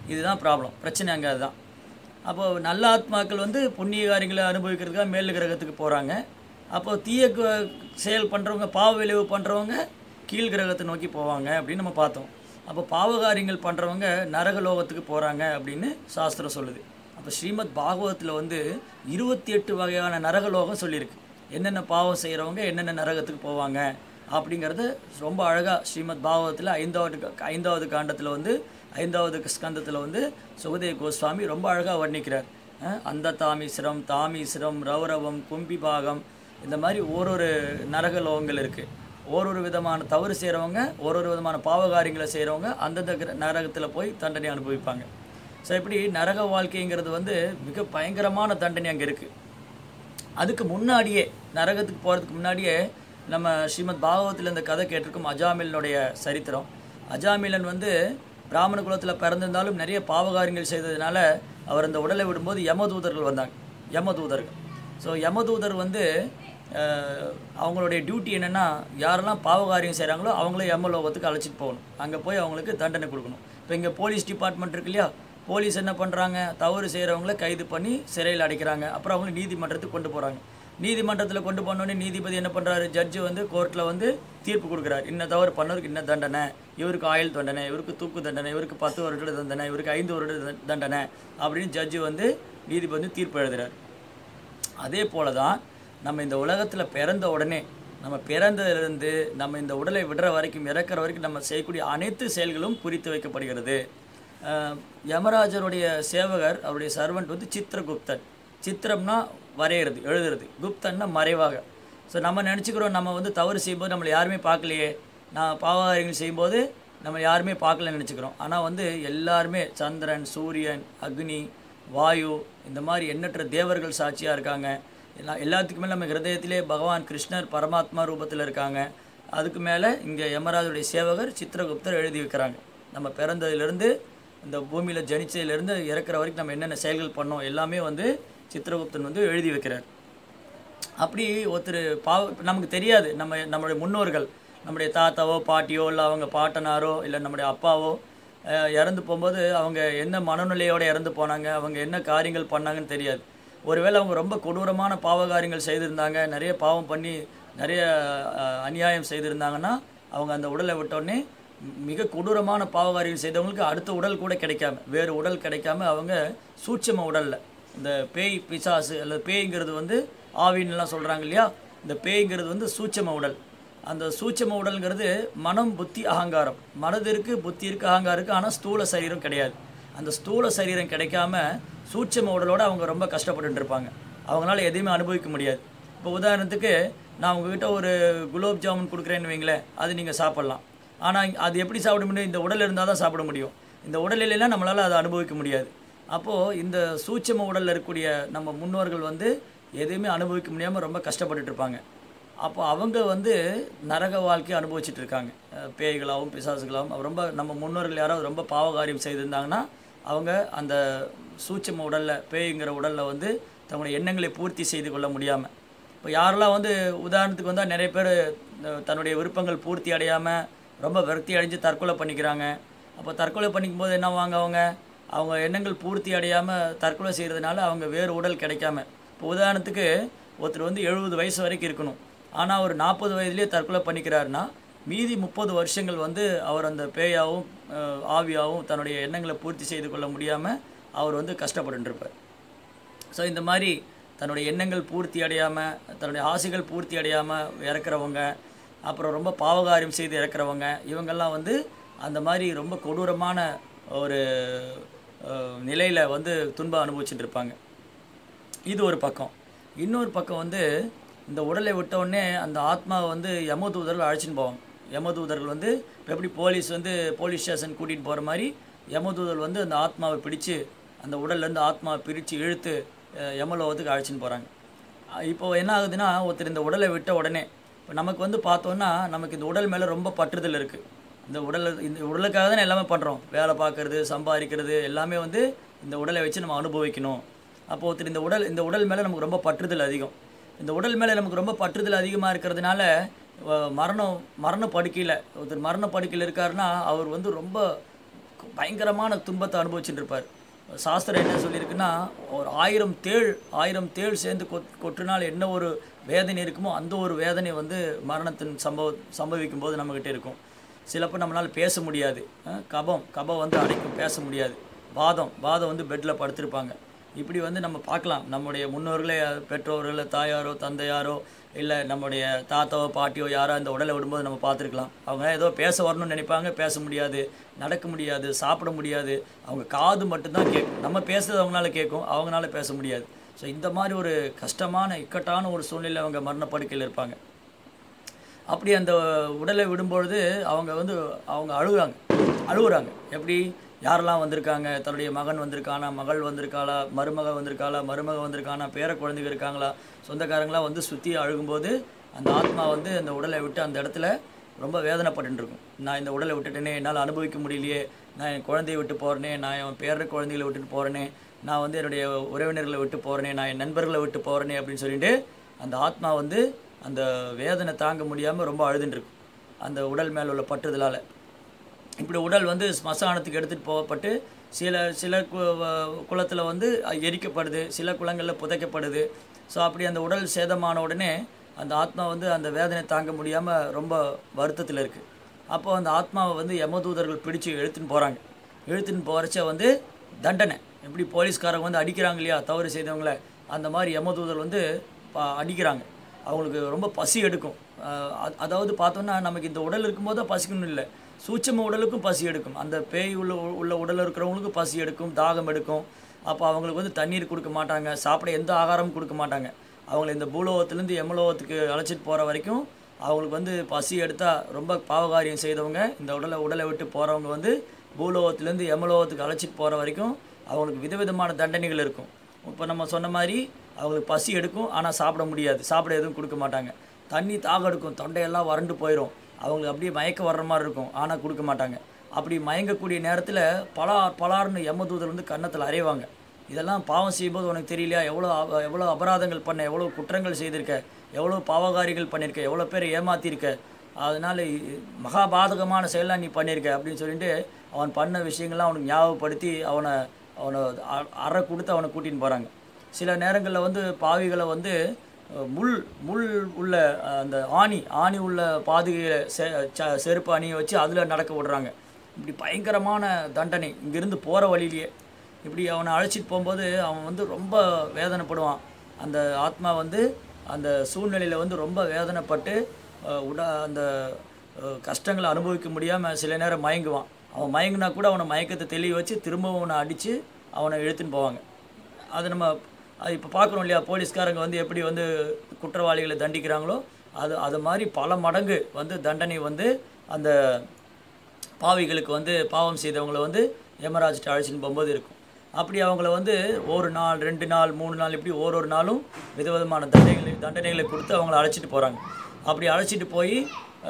இதுதான் ப்ராப்ளம், பிரச்சனை அங்கே அதுதான். அப்போது நல்ல ஆத்மாக்கள் வந்து புண்ணிய காரியங்களை அனுபவிக்கிறதுக்காக மேல் கிரகத்துக்கு போகிறாங்க. அப்போது தீய செயல் பண்ணுறவங்க, பாவ விளைவு பண்ணுறவங்க கீழ் கிரகத்தை நோக்கி போவாங்க அப்படின்னு நம்ம பார்த்தோம். அப்போ பாவகாரியங்கள் பண்ணுறவங்க நரகலோகத்துக்கு போகிறாங்க அப்படின்னு சாஸ்திரம் சொல்லுது. அப்போ ஸ்ரீமத் பாகவத்தில் வந்து 28 வகையான நரகலோகம் சொல்லியிருக்கு. என்னென்ன பாவம் செய்கிறவங்க என்னென்ன நரகத்துக்கு போவாங்க அப்படிங்கிறத ரொம்ப அழகாக ஸ்ரீமத் பாகவத்தில் 5வது காண்டத்தில் வந்து 5வது ஸ்கந்தத்தில் வந்து சுகதேவ கோஸ்வாமி ரொம்ப அழகாக வர்ணிக்கிறார். அந்த தாமீஸ்வரம், தாமீஸ்வரம், ரௌரவம், கும்பிபாகம், இந்த மாதிரி ஒரு நரகலோகங்கள் இருக்குது. ஒரு விதமான தவறு செய்கிறவங்க, ஒரு விதமான பாவகாரியங்களை செய்கிறவங்க அந்தந்த நரகத்தில் போய் தண்டனை அனுபவிப்பாங்க. ஸோ இப்படி நரக வாழ்க்கைங்கிறது வந்து மிக பயங்கரமான தண்டனை அங்கே இருக்குது. அதுக்கு முன்னாடியே, நரகத்துக்கு போகிறதுக்கு முன்னாடியே நம்ம ஸ்ரீமத் பாகவத்தில் இந்த கதை கேட்டிருக்கோம், அஜாமிலனுடைய சரித்திரம். அஜாமிலன் வந்து பிராமண குலத்தில் பிறந்திருந்தாலும் நிறைய பாவகாரியங்கள் செய்ததுனால அவர் அந்த உடலை விடும்போது யமதூதர்கள் வந்தாங்க, யமதூதர்கள். ஸோ யமதூதர் வந்து அவங்களுடைய டியூட்டி என்னென்னா, யாரெல்லாம் பாவகாரியம் செய்கிறாங்களோ அவங்கள யமலோகத்துக்கு அழைச்சிட்டு போகணும், அங்கே போய் அவங்களுக்கு தண்டனை கொடுக்கணும். இப்போ இங்கே போலீஸ் டிபார்ட்மெண்ட் இருக்கு இல்லையா, போலீஸ் என்ன பண்ணுறாங்க, தவறு செய்கிறவங்கள கைது பண்ணி சிறையில் அடைக்கிறாங்க. அப்புறம் அவங்கள நீதிமன்றத்துக்கு கொண்டு போகிறாங்க. நீதிமன்றத்தில் கொண்டு போனோடனே நீதிபதி என்ன பண்ணுறாரு, ஜட்ஜு வந்து கோர்ட்டில் வந்து தீர்ப்பு கொடுக்குறாரு. இன்ன தவறு பண்ணவருக்கு இன்ன தண்டனை, இவருக்கு ஆயுள் தண்டனை, இவருக்கு தூக்கு தண்டனை, இவருக்கு 10 வருட தண்டனை, இவருக்கு 5 வருட தண்டனை அப்படின்னு ஜட்ஜு வந்து நீதிபதி தீர்ப்பு எழுதுகிறார். அதே போல தான் நம்ம இந்த உலகத்தில் பிறந்த உடனே, நம்ம பிறந்ததிலிருந்து நம்ம இந்த உடலை விடுற வரைக்கும், இறக்குற வரைக்கும் நம்ம செய்யக்கூடிய அனைத்து செயல்களும் குறித்து வைக்கப்படுகிறது. யமராஜருடைய சேவகர், அவருடைய சர்வெண்ட் வந்து சித்திரகுப்தன். சித்திரம்னா வரைகிறது, எழுதுறது, குப்தன்னா மறைவாக. ஸோ நம்ம நினச்சிக்கிறோம் நம்ம வந்து தவறு செய்யும்போது நம்மளை யாருமே பார்க்கலையே, நான் பாவகாரியங்கள் செய்யும்போது நம்ம யாருமே பார்க்கலன்னு நினச்சிக்கிறோம். ஆனால் வந்து எல்லாருமே, சந்திரன், சூரியன், அக்னி, வாயு, இந்த மாதிரி எண்ணற்ற தேவர்கள் சாட்சியாக இருக்காங்க. எல்லாத்துக்கு மேலே நம்ம ஹிருதயத்திலே பகவான் கிருஷ்ணர் பரமாத்மா ரூபத்தில் இருக்காங்க. அதுக்கு மேலே இங்கே யமராஜுடைய சேவகர் சித்திரகுப்தர் எழுதி வைக்கிறாங்க. நம்ம பிறந்ததிலிருந்து, இந்த பூமியில் ஜனிச்சதிலிருந்து இறக்குற வரைக்கும் நம்ம என்னென்ன செயல்கள் பண்ணோம் எல்லாமே வந்து சித்திரகுப்தன் வந்து எழுதி வைக்கிறார். அப்படி ஒருத்தர் நமக்கு தெரியாது, நம்மளுடைய முன்னோர்கள், நம்முடைய தாத்தாவோ பாட்டியோ இல்லை அவங்க பாட்டனாரோ இல்லை நம்முடைய அப்பாவோ இறந்து போகும்போது அவங்க என்ன மனநிலையோடு இறந்து போனாங்க, அவங்க என்ன காரியங்கள் பண்ணாங்கன்னு தெரியாது. ஒருவேளை அவங்க ரொம்ப கொடூரமான பாவகாரியங்கள் செய்திருந்தாங்க, நிறைய பாவம் பண்ணி நிறைய அநியாயம் செய்திருந்தாங்கன்னா அவங்க அந்த உடலை விட்டோடனே மிக கொடூரமான பாவகாரியம் செய்தவங்களுக்கு அடுத்த உடல் கூட கிடைக்காம, வேறு உடல் கிடைக்காம அவங்க சூட்சம உடலில், இந்த பேய் பிசாசு அல்லது பேய்ங்கிறது வந்து ஆவின்லாம் சொல்கிறாங்க இல்லையா, இந்த பேய்ங்கிறது வந்து சூட்சம உடல். அந்த சூட்சம உடல்ங்கிறது மனம், புத்தி, அகங்காரம். மனது இருக்குது, புத்தி இருக்குது, அகங்காரம் இருக்குது, ஆனால் ஸ்தூல சரீரம் கிடையாது. அந்த ஸ்தூல சரீரம் கிடைக்காம சூட்சம உடலோடு அவங்க ரொம்ப கஷ்டப்பட்டு இருப்பாங்க. அவங்களால எதையுமே அனுபவிக்க முடியாது. இப்போ உதாரணத்துக்கு நான் உங்ககிட்ட ஒரு குலோப் ஜாமுன் கொடுக்குறேன்னு வைங்களேன், அது நீங்கள் சாப்பிட்லாம். ஆனால் அது எப்படி சாப்பிட முடியும், இந்த உடல் இருந்தால் தான் சாப்பிட முடியும். இந்த உடல் இல்லைன்னா நம்மளால் அதை அனுபவிக்க முடியாது. அப்போது இந்த சூட்சம உடலில் இருக்கக்கூடிய நம்ம முன்னோர்கள் வந்து எதையுமே அனுபவிக்க முடியாமல் ரொம்ப கஷ்டப்பட்டுட்டு இருப்பாங்க. அப்போ அவங்க வந்து நரக வாழ்க்கையை அனுபவிச்சுட்டு இருக்காங்க, பேய்களாகவும் பிசாசுகளாகவும். ரொம்ப நம்ம முன்னோர்கள் யாராவது ரொம்ப பாவகாரியம் செய்திருந்தாங்கன்னா அவங்க அந்த சூட்சம உடலில், பேய்ங்கிற உடலில் வந்து தங்களுடைய எண்ணங்களை பூர்த்தி செய்து கொள்ள முடியாமல், இப்போ யாரெல்லாம் வந்து உதாரணத்துக்கு வந்தால் நிறைய பேர் தன்னுடைய விருப்பங்கள் பூர்த்தி அடையாமல் ரொம்ப விரக்தி அடைஞ்சு தற்கொலை பண்ணிக்கிறாங்க. அப்போ தற்கொலை பண்ணிக்கும் போது என்ன அவங்க எண்ணங்கள் பூர்த்தி அடையாமல் தற்கொலை செய்கிறதுனால அவங்க வேறு உடல் கிடைக்காம, இப்போ உதாரணத்துக்கு ஒருத்தர் வந்து 70 வயசு வரைக்கும் இருக்கணும், ஆனால் ஒரு 40 வயதுலேயே தற்கொலை பண்ணிக்கிறாருன்னா மீதி 30 வருஷங்கள் வந்து அவர் அந்த பேயாகவும் ஆவியாகவும் தன்னுடைய எண்ணங்களை பூர்த்தி செய்து கொள்ள முடியாமல் அவர் வந்து கஷ்டப்பட்டுருப்பார். ஸோ இந்த மாதிரி தன்னுடைய எண்ணங்கள் பூர்த்தி அடையாமல், தன்னுடைய ஆசைகள் பூர்த்தி அடையாமல் இறக்குறவங்க, அப்புறம் ரொம்ப பாவகாரியம் செய்து இறக்குறவங்க, இவங்கெல்லாம் வந்து அந்த மாதிரி ரொம்ப கொடூரமான ஒரு நிலையில் வந்து துன்பம் அனுபவிச்சுட்டு இருப்பாங்க. இது ஒரு பக்கம். இன்னொரு பக்கம் வந்து இந்த உடலை விட்டவுடனே அந்த ஆத்மாவை வந்து யமதூதர்கள் அழைச்சின்னு போவாங்க. யமதூதர்கள் வந்து எப்படி போலீஸ் வந்து போலீஸ் ஸ்டேஷன் கூட்டிகிட்டு போகிற மாதிரி யமதூதர்கள் வந்து அந்த ஆத்மாவை பிடிச்சு, அந்த உடல்லேருந்து ஆத்மாவை பிரித்து இழுத்து யமலோகத்துக்கு அழைச்சின்னு போகிறாங்க. இப்போது என்ன ஆகுதுன்னா, ஒருத்தர் இந்த உடலை விட்ட உடனே இப்போ நமக்கு வந்து பார்த்தோன்னா நமக்கு இந்த உடல் மேலே ரொம்ப பற்றுதல் இருக்குது. இந்த உடலுக்காக தான் எல்லாமே பண்ணுறோம், வேலை பார்க்குறது, சம்பாதிக்கிறது எல்லாமே வந்து இந்த உடலை வச்சு நம்ம அனுபவிக்கணும். அப்போது ஒருத்தர் இந்த உடல் மேலே நமக்கு ரொம்ப பற்றுதல் அதிகம். இந்த உடல் மேலே நமக்கு ரொம்ப பற்றுதல் அதிகமாக இருக்கிறதுனால மரண படுக்கையில் ஒருத்தர் மரண படுக்கையில் இருக்காருன்னா அவர் வந்து ரொம்ப பயங்கரமான துன்பத்தை அனுபவிச்சுட்டு இருப்பார். சாஸ்திரம் என்ன சொல்லியிருக்குன்னா, ஒரு 1000 தேள் சேர்ந்து கொற்றினால் என்ன ஒரு வேதனை இருக்குமோ அந்த ஒரு வேதனை வந்து மரணத்தின் சம்பவிக்கும் போது நம்மக்கிட்ட இருக்கும். சிலப்போ நம்மளால் பேச முடியாது. கபம் வந்து அடைக்கும், பேச முடியாது. வாதம் வந்து பெட்டில் படுத்திருப்பாங்க. இப்படி வந்து நம்ம பார்க்கலாம். நம்முடைய முன்னோர்களே, பெற்றோர்களோ, தாயாரோ, தந்தையாரோ, இல்லை நம்முடைய தாத்தாவோ பாட்டியோ யாரோ அந்த உடலை விடும்போது நம்ம பார்த்துருக்கலாம். அவங்க ஏதோ பேச வரணும்னு நினைப்பாங்க, பேச முடியாது, நடக்க முடியாது, சாப்பிட முடியாது. அவங்க காது மட்டும்தான் கேட்கும். நம்ம பேசுறது அவங்களால கேட்கும், அவங்களால பேச முடியாது. ஸோ இந்த மாதிரி ஒரு கஷ்டமான இக்கட்டான ஒரு சூழ்நிலை அவங்க மரணப்படுக்கையில் இருப்பாங்க. அப்படி அந்த உடலை விடும்பொழுது அவங்க அழுகுறாங்க. எப்படி யாரெல்லாம் வந்திருக்காங்க, தன்னுடைய மகன் வந்திருக்கானா, மகள் வந்திருக்காளா, மருமக வந்திருக்கானா, பேர குழந்தைங்க இருக்காங்களா, சொந்தக்காரங்களாம் வந்து சுற்றி அழுகும்போது அந்த ஆத்மா வந்து அந்த உடலை விட்டு அந்த இடத்துல ரொம்ப வேதனைப்பட்டுருக்கும். நான் இந்த உடலை விட்டுட்டேனே, என்னால் அனுபவிக்க முடியலையே, நான் என் குழந்தையை விட்டு போகிறேனே, நான் என் பேர குழந்தைகளை விட்டுட்டு போகிறேனே, நான் வந்து என்னுடைய உறவினர்களை விட்டு போகிறேனே, நான் என் நண்பர்களை விட்டு போகிறேனே அப்படின்னு சொல்லிட்டு அந்த ஆத்மா வந்து அந்த வேதனை தாங்க முடியாமல் ரொம்ப அழுதுன்ட்ருக்கும் அந்த உடல் மேலே உள்ள பற்றுதலால். இப்படி உடல் வந்து ஸ்மசானத்துக்கு எடுத்துகிட்டு போகப்பட்டு சில குளத்தில் வந்து எரிக்கப்படுது, சில குளங்களில் புதைக்கப்படுது. ஸோ அப்படி அந்த உடல் சேதமான உடனே அந்த ஆத்மா வந்து அந்த வேதனை தாங்க முடியாமல் ரொம்ப வருத்தத்தில் இருக்குது. அப்போ அந்த ஆத்மாவை வந்து யமதூதர்கள் பிடிச்சி இழுத்துன்னு போகிறச்ச வந்து தண்டனை. எப்படி போலீஸ்காரங்க வந்து அடிக்கிறாங்க இல்லையா தவறு செய்தவங்கள, அந்த மாதிரி யமதூதர் வந்து அடிக்கிறாங்க. அவங்களுக்கு ரொம்ப பசி எடுக்கும். அதாவது பார்த்தோன்னா நமக்கு இந்த உடல் இருக்கும்போது தான் பசிக்கணும் இல்லை, சூட்சம உடலுக்கும் பசி எடுக்கும். அந்த பேய் உள்ள உடலில் இருக்கிறவங்களுக்கும் பசி எடுக்கும், தாகம் எடுக்கும். அப்போ அவங்களுக்கு வந்து தண்ணீர் கொடுக்க மாட்டாங்க, சாப்பிட எந்த ஆகாரமும் கொடுக்க மாட்டாங்க. அவங்கள இந்த பூலோகத்துலேருந்து யமலோகத்துக்கு அழைச்சிட்டு போகிற வரைக்கும் அவங்களுக்கு வந்து பசி எடுத்தால் ரொம்ப பாவகாரியம் செய்தவங்க இந்த உடலை விட்டு போகிறவங்க வந்து பூலோகத்துலேருந்து யமலோகத்துக்கு அழைச்சிட்டு போகிற வரைக்கும் அவங்களுக்கு விதவிதமான தண்டனைகள் இருக்கும். இப்போ நம்ம சொன்ன மாதிரி அவங்களுக்கு பசி எடுக்கும், ஆனால் சாப்பிட முடியாது, சாப்பிட எதுவும் கொடுக்க மாட்டாங்க. தண்ணி தாகம் எடுக்கும், தொண்டையெல்லாம் வறண்டு போயிடும், அவங்களுக்கு அப்படியே மயக்க வர்ற மாதிரி இருக்கும், ஆனால் கொடுக்க மாட்டாங்க. அப்படி மயங்கக்கூடிய நேரத்தில் பலார்னு யமதூதர் வந்து கன்னத்தில் அறைவாங்க. இதெல்லாம் பாவம் செய்யும்போது உனக்கு தெரியலையா, எவ்வளோ அபராதங்கள் பண்ண, எவ்வளோ குற்றங்கள் செய்திருக்க, எவ்வளோ பாவகாரிகள் பண்ணியிருக்க, எவ்வளோ பேர் ஏமாற்றிருக்க, அதனால் மகாபாதகமான செயலாம் நீ பண்ணியிருக்க அப்படின்னு சொல்லிட்டு அவன் பண்ண விஷயங்கள்லாம் அவனுக்கு ஞாபகப்படுத்தி அவனை அறை கொடுத்து அவனை கூட்டின்னு போகிறாங்க. சில நேரங்களில் வந்து பாவிகளை வந்து முள் உள்ள அந்த ஆணி உள்ள பாதுகையை செருப்பு அணியை வச்சு அதில் நடக்க விடுறாங்க. இப்படி பயங்கரமான தண்டனை. இங்கேருந்து போகிற வழியிலேயே இப்படி அவனை அழைச்சிட்டு போகும்போது அவன் வந்து ரொம்ப வேதனைப்படுவான். அந்த ஆத்மா வந்து அந்த சூழ்நிலையில் வந்து ரொம்ப வேதனைப்பட்டு அந்த கஷ்டங்களை அனுபவிக்க முடியாமல் சில நேரம் மயங்குவான். அவன் மயங்கினா கூட அவனை மயக்கத்தை தெளிய வச்சு திரும்பவும் அவனை அடித்து அவனை இழுத்துன்னு போவாங்க. அது நம்ம இப்போ பார்க்குறோம் இல்லையா, போலீஸ்காரங்க வந்து எப்படி வந்து குற்றவாளிகளை தண்டிக்கிறாங்களோ அது மாதிரி பல மடங்கு வந்து தண்டனை வந்து அந்த பாவிகளுக்கு வந்து பாவம் செய்தவங்களை வந்து யமராஜ்கிட்ட அழைச்சின்னு போகும்போது இருக்கும். அப்படி அவங்கள வந்து 1 நாள் 2 நாள் 3 நாள் இப்படி ஒரு நாளும் விதவிதமான தண்டனைகளை கொடுத்து அவங்கள அழைச்சிட்டு போகிறாங்க. அப்படி அழைச்சிட்டு போய்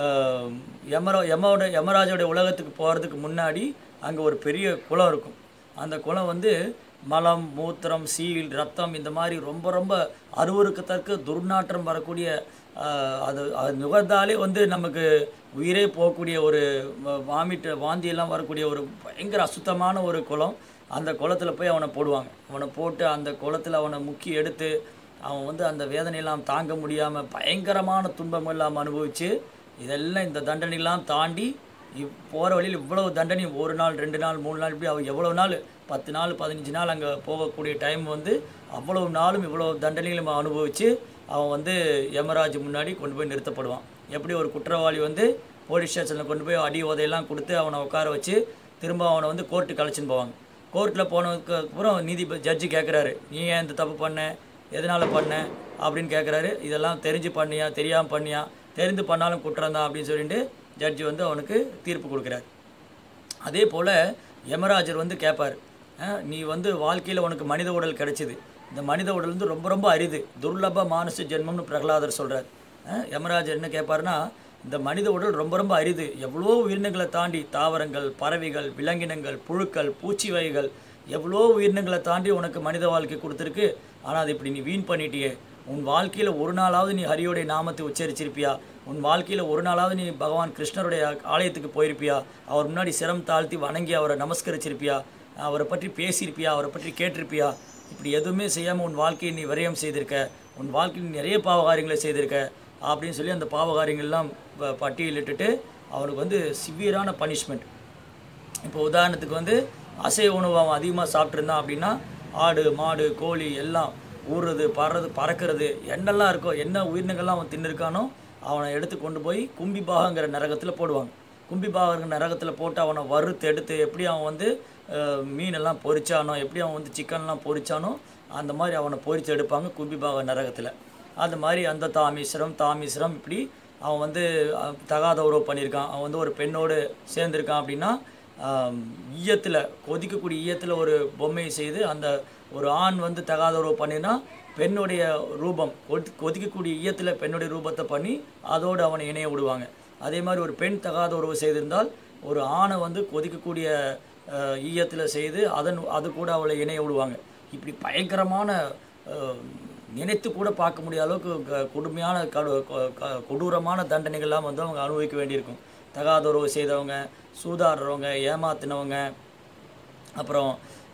யமராஜோட உலகத்துக்கு போகிறதுக்கு முன்னாடி அங்கே ஒரு பெரிய குளம் இருக்கும். அந்த குளம் வந்து மலம், மூத்திரம், சீல், ரத்தம் இந்த மாதிரி ரொம்ப ரொம்ப அருவருக்கத்தக்க துர்நாற்றம் வரக்கூடிய அது நுகர்ந்தாலே வந்து நமக்கு உயிரே போகக்கூடிய ஒரு வாந்தியெல்லாம் வரக்கூடிய ஒரு பயங்கர அசுத்தமான ஒரு குளம். அந்த குளத்தில் போய் அவனை போடுவாங்க. அவனை போட்டு அந்த குளத்தில் அவனை முக்கி எடுத்து அவன் வந்து அந்த வேதனையெல்லாம் தாங்க முடியாமல் பயங்கரமான துன்பம் எல்லாம் அனுபவித்து இதெல்லாம் இந்த தண்டனையெல்லாம் தாண்டி போகிற வழியில் இவ்வளவு தண்டனை 1 நாள் 2 நாள் 3 நாள் இப்படி அவன் எவ்வளோ நாள் 10 நாள் 15 நாள் அங்கே போகக்கூடிய டைம் வந்து அவ்வளவு நாளும் இவ்வளோ தண்டனைகளும் அனுபவித்து அவன் வந்து யமராஜ் முன்னாடி கொண்டு போய் நிறுத்தப்படுவான். எப்படி ஒரு குற்றவாளி வந்து போலீஸ் ஸ்டேஷனில் கொண்டு போய் அடி உதையெல்லாம் கொடுத்து அவனை உட்கார வச்சு திரும்ப அவனை வந்து கோர்ட்டுக்கு அழைச்சின்னு போவாங்க. கோர்ட்டில் போனதுக்கு அப்புறம் ஜட்ஜு கேட்குறாரு, நீ ஏன் இந்த தப்பு பண்ண, எதனால் பண்ண அப்படின்னு கேட்குறாரு. இதெல்லாம் தெரிஞ்சு பண்ணியா, தெரியாமல் பண்ணியா, தெரிந்து பண்ணாலும் குற்றம் தான் அப்படின்னு சொல்லிட்டு ஜட்ஜு வந்து அவனுக்கு தீர்ப்பு கொடுக்குறாரு. அதே போல் யமராஜர் வந்து கேட்பார், நீ வந்து வாழ்க்கையில் உனக்கு மனித உடல் கிடைச்சிது, இந்த மனித உடல் வந்து ரொம்ப ரொம்ப அரிது, துர்லப மானுஷ ஜென்மம்னு பிரகலாதர் சொல்கிறார். யமராஜர் என்ன கேட்பார்னா, இந்த மனித உடல் ரொம்ப ரொம்ப அரிது, எவ்வளோ உயிரினங்களை தாண்டி தாவரங்கள், பறவைகள், விலங்கினங்கள், புழுக்கள், பூச்சி வகைகள் எவ்வளோ உயிரினங்களை தாண்டி உனக்கு மனித வாழ்க்கை கொடுத்துருக்கு. ஆனால் அது இப்படி நீ வீண் பண்ணிட்டியே, உன் வாழ்க்கையில் ஒரு நாளாவது நீ ஹரியோடைய நாமத்தை உச்சரிச்சிருப்பியா, உன் வாழ்க்கையில் ஒரு நாளாவது நீ பகவான் கிருஷ்ணருடைய ஆலயத்துக்கு போயிருப்பியா? அவர் முன்னாடி சிரம் தாழ்த்தி வணங்கி அவரை நமஸ்கரிச்சிருப்பியா? அவரை பற்றி பேசியிருப்பியா? அவரை பற்றி கேட்டிருப்பியா? இப்படி எதுவுமே செய்யாமல் உன் வாழ்க்கையை நீ விரயம் செய்திருக்க, உன் வாழ்க்கையில் நிறைய பாவகாரியங்களை செய்திருக்க அப்படின்னு சொல்லி அந்த பாவகாரியங்கள்லாம் பட்டியலிட்டுட்டு அவனுக்கு வந்து சிவியரான பனிஷ்மெண்ட். இப்போ உதாரணத்துக்கு வந்து அசைவ உணவு அவன் அதிகமாக சாப்பிட்ருந்தான் அப்படின்னா ஆடு மாடு கோழி எல்லாம் ஊறுறது பறக்கிறது என்னெல்லாம் இருக்கோ, என்ன உயிரினங்கள்லாம் அவன் தின்னுருக்கானோ அவனை எடுத்து கொண்டு போய் கும்பிபாகங்கிற நரகத்தில் போடுவாங்க. கும்பிபாகங்கிற நரகத்தில் போட்டு அவனை வறுத்து எடுத்து எப்படி அவன் வந்து மீனெல்லாம் பொரிச்சானோ, எப்படி அவன் வந்து சிக்கன்லாம் பொரிச்சானோ அந்த மாதிரி அவனை பொரித்து எடுப்பாங்க கும்பிபாக நரகத்தில். அந்த மாதிரி அந்த தாமீஸ்வரம் இப்படி அவன் வந்து தகாத உறவு பண்ணியிருக்கான், அவன் வந்து ஒரு பெண்ணோடு சேர்ந்துருக்கான் அப்படின்னா ஈயத்தில் கொதிக்கக்கூடிய ஈயத்தில் ஒரு பொம்மையை செய்து அந்த ஒரு ஆண் வந்து தகாத உறவு பண்ணினா பெண்ணுடைய ரூபம் கொதிக்கக்கூடிய ஈயத்தில் பெண்ணுடைய ரூபத்தை பண்ணி அதோடு அவனை இணைய விடுவாங்க. அதே மாதிரி ஒரு பெண் தகாத உறவு செய்திருந்தால் ஒரு ஆணை வந்து கொதிக்கக்கூடிய ஈயத்தில் செய்து அது கூட அவளை இணைய விடுவாங்க. இப்படி பயங்கரமான நினைத்து கூட பார்க்க முடியாத அளவுக்கு கொடுமையான கொடூரமான தண்டனைகள்லாம் வந்து அவங்க அனுபவிக்க வேண்டியிருக்கும். தகாத உறவு செய்தவங்க, சூதாடுறவங்க, ஏமாத்தினவங்க, அப்புறம்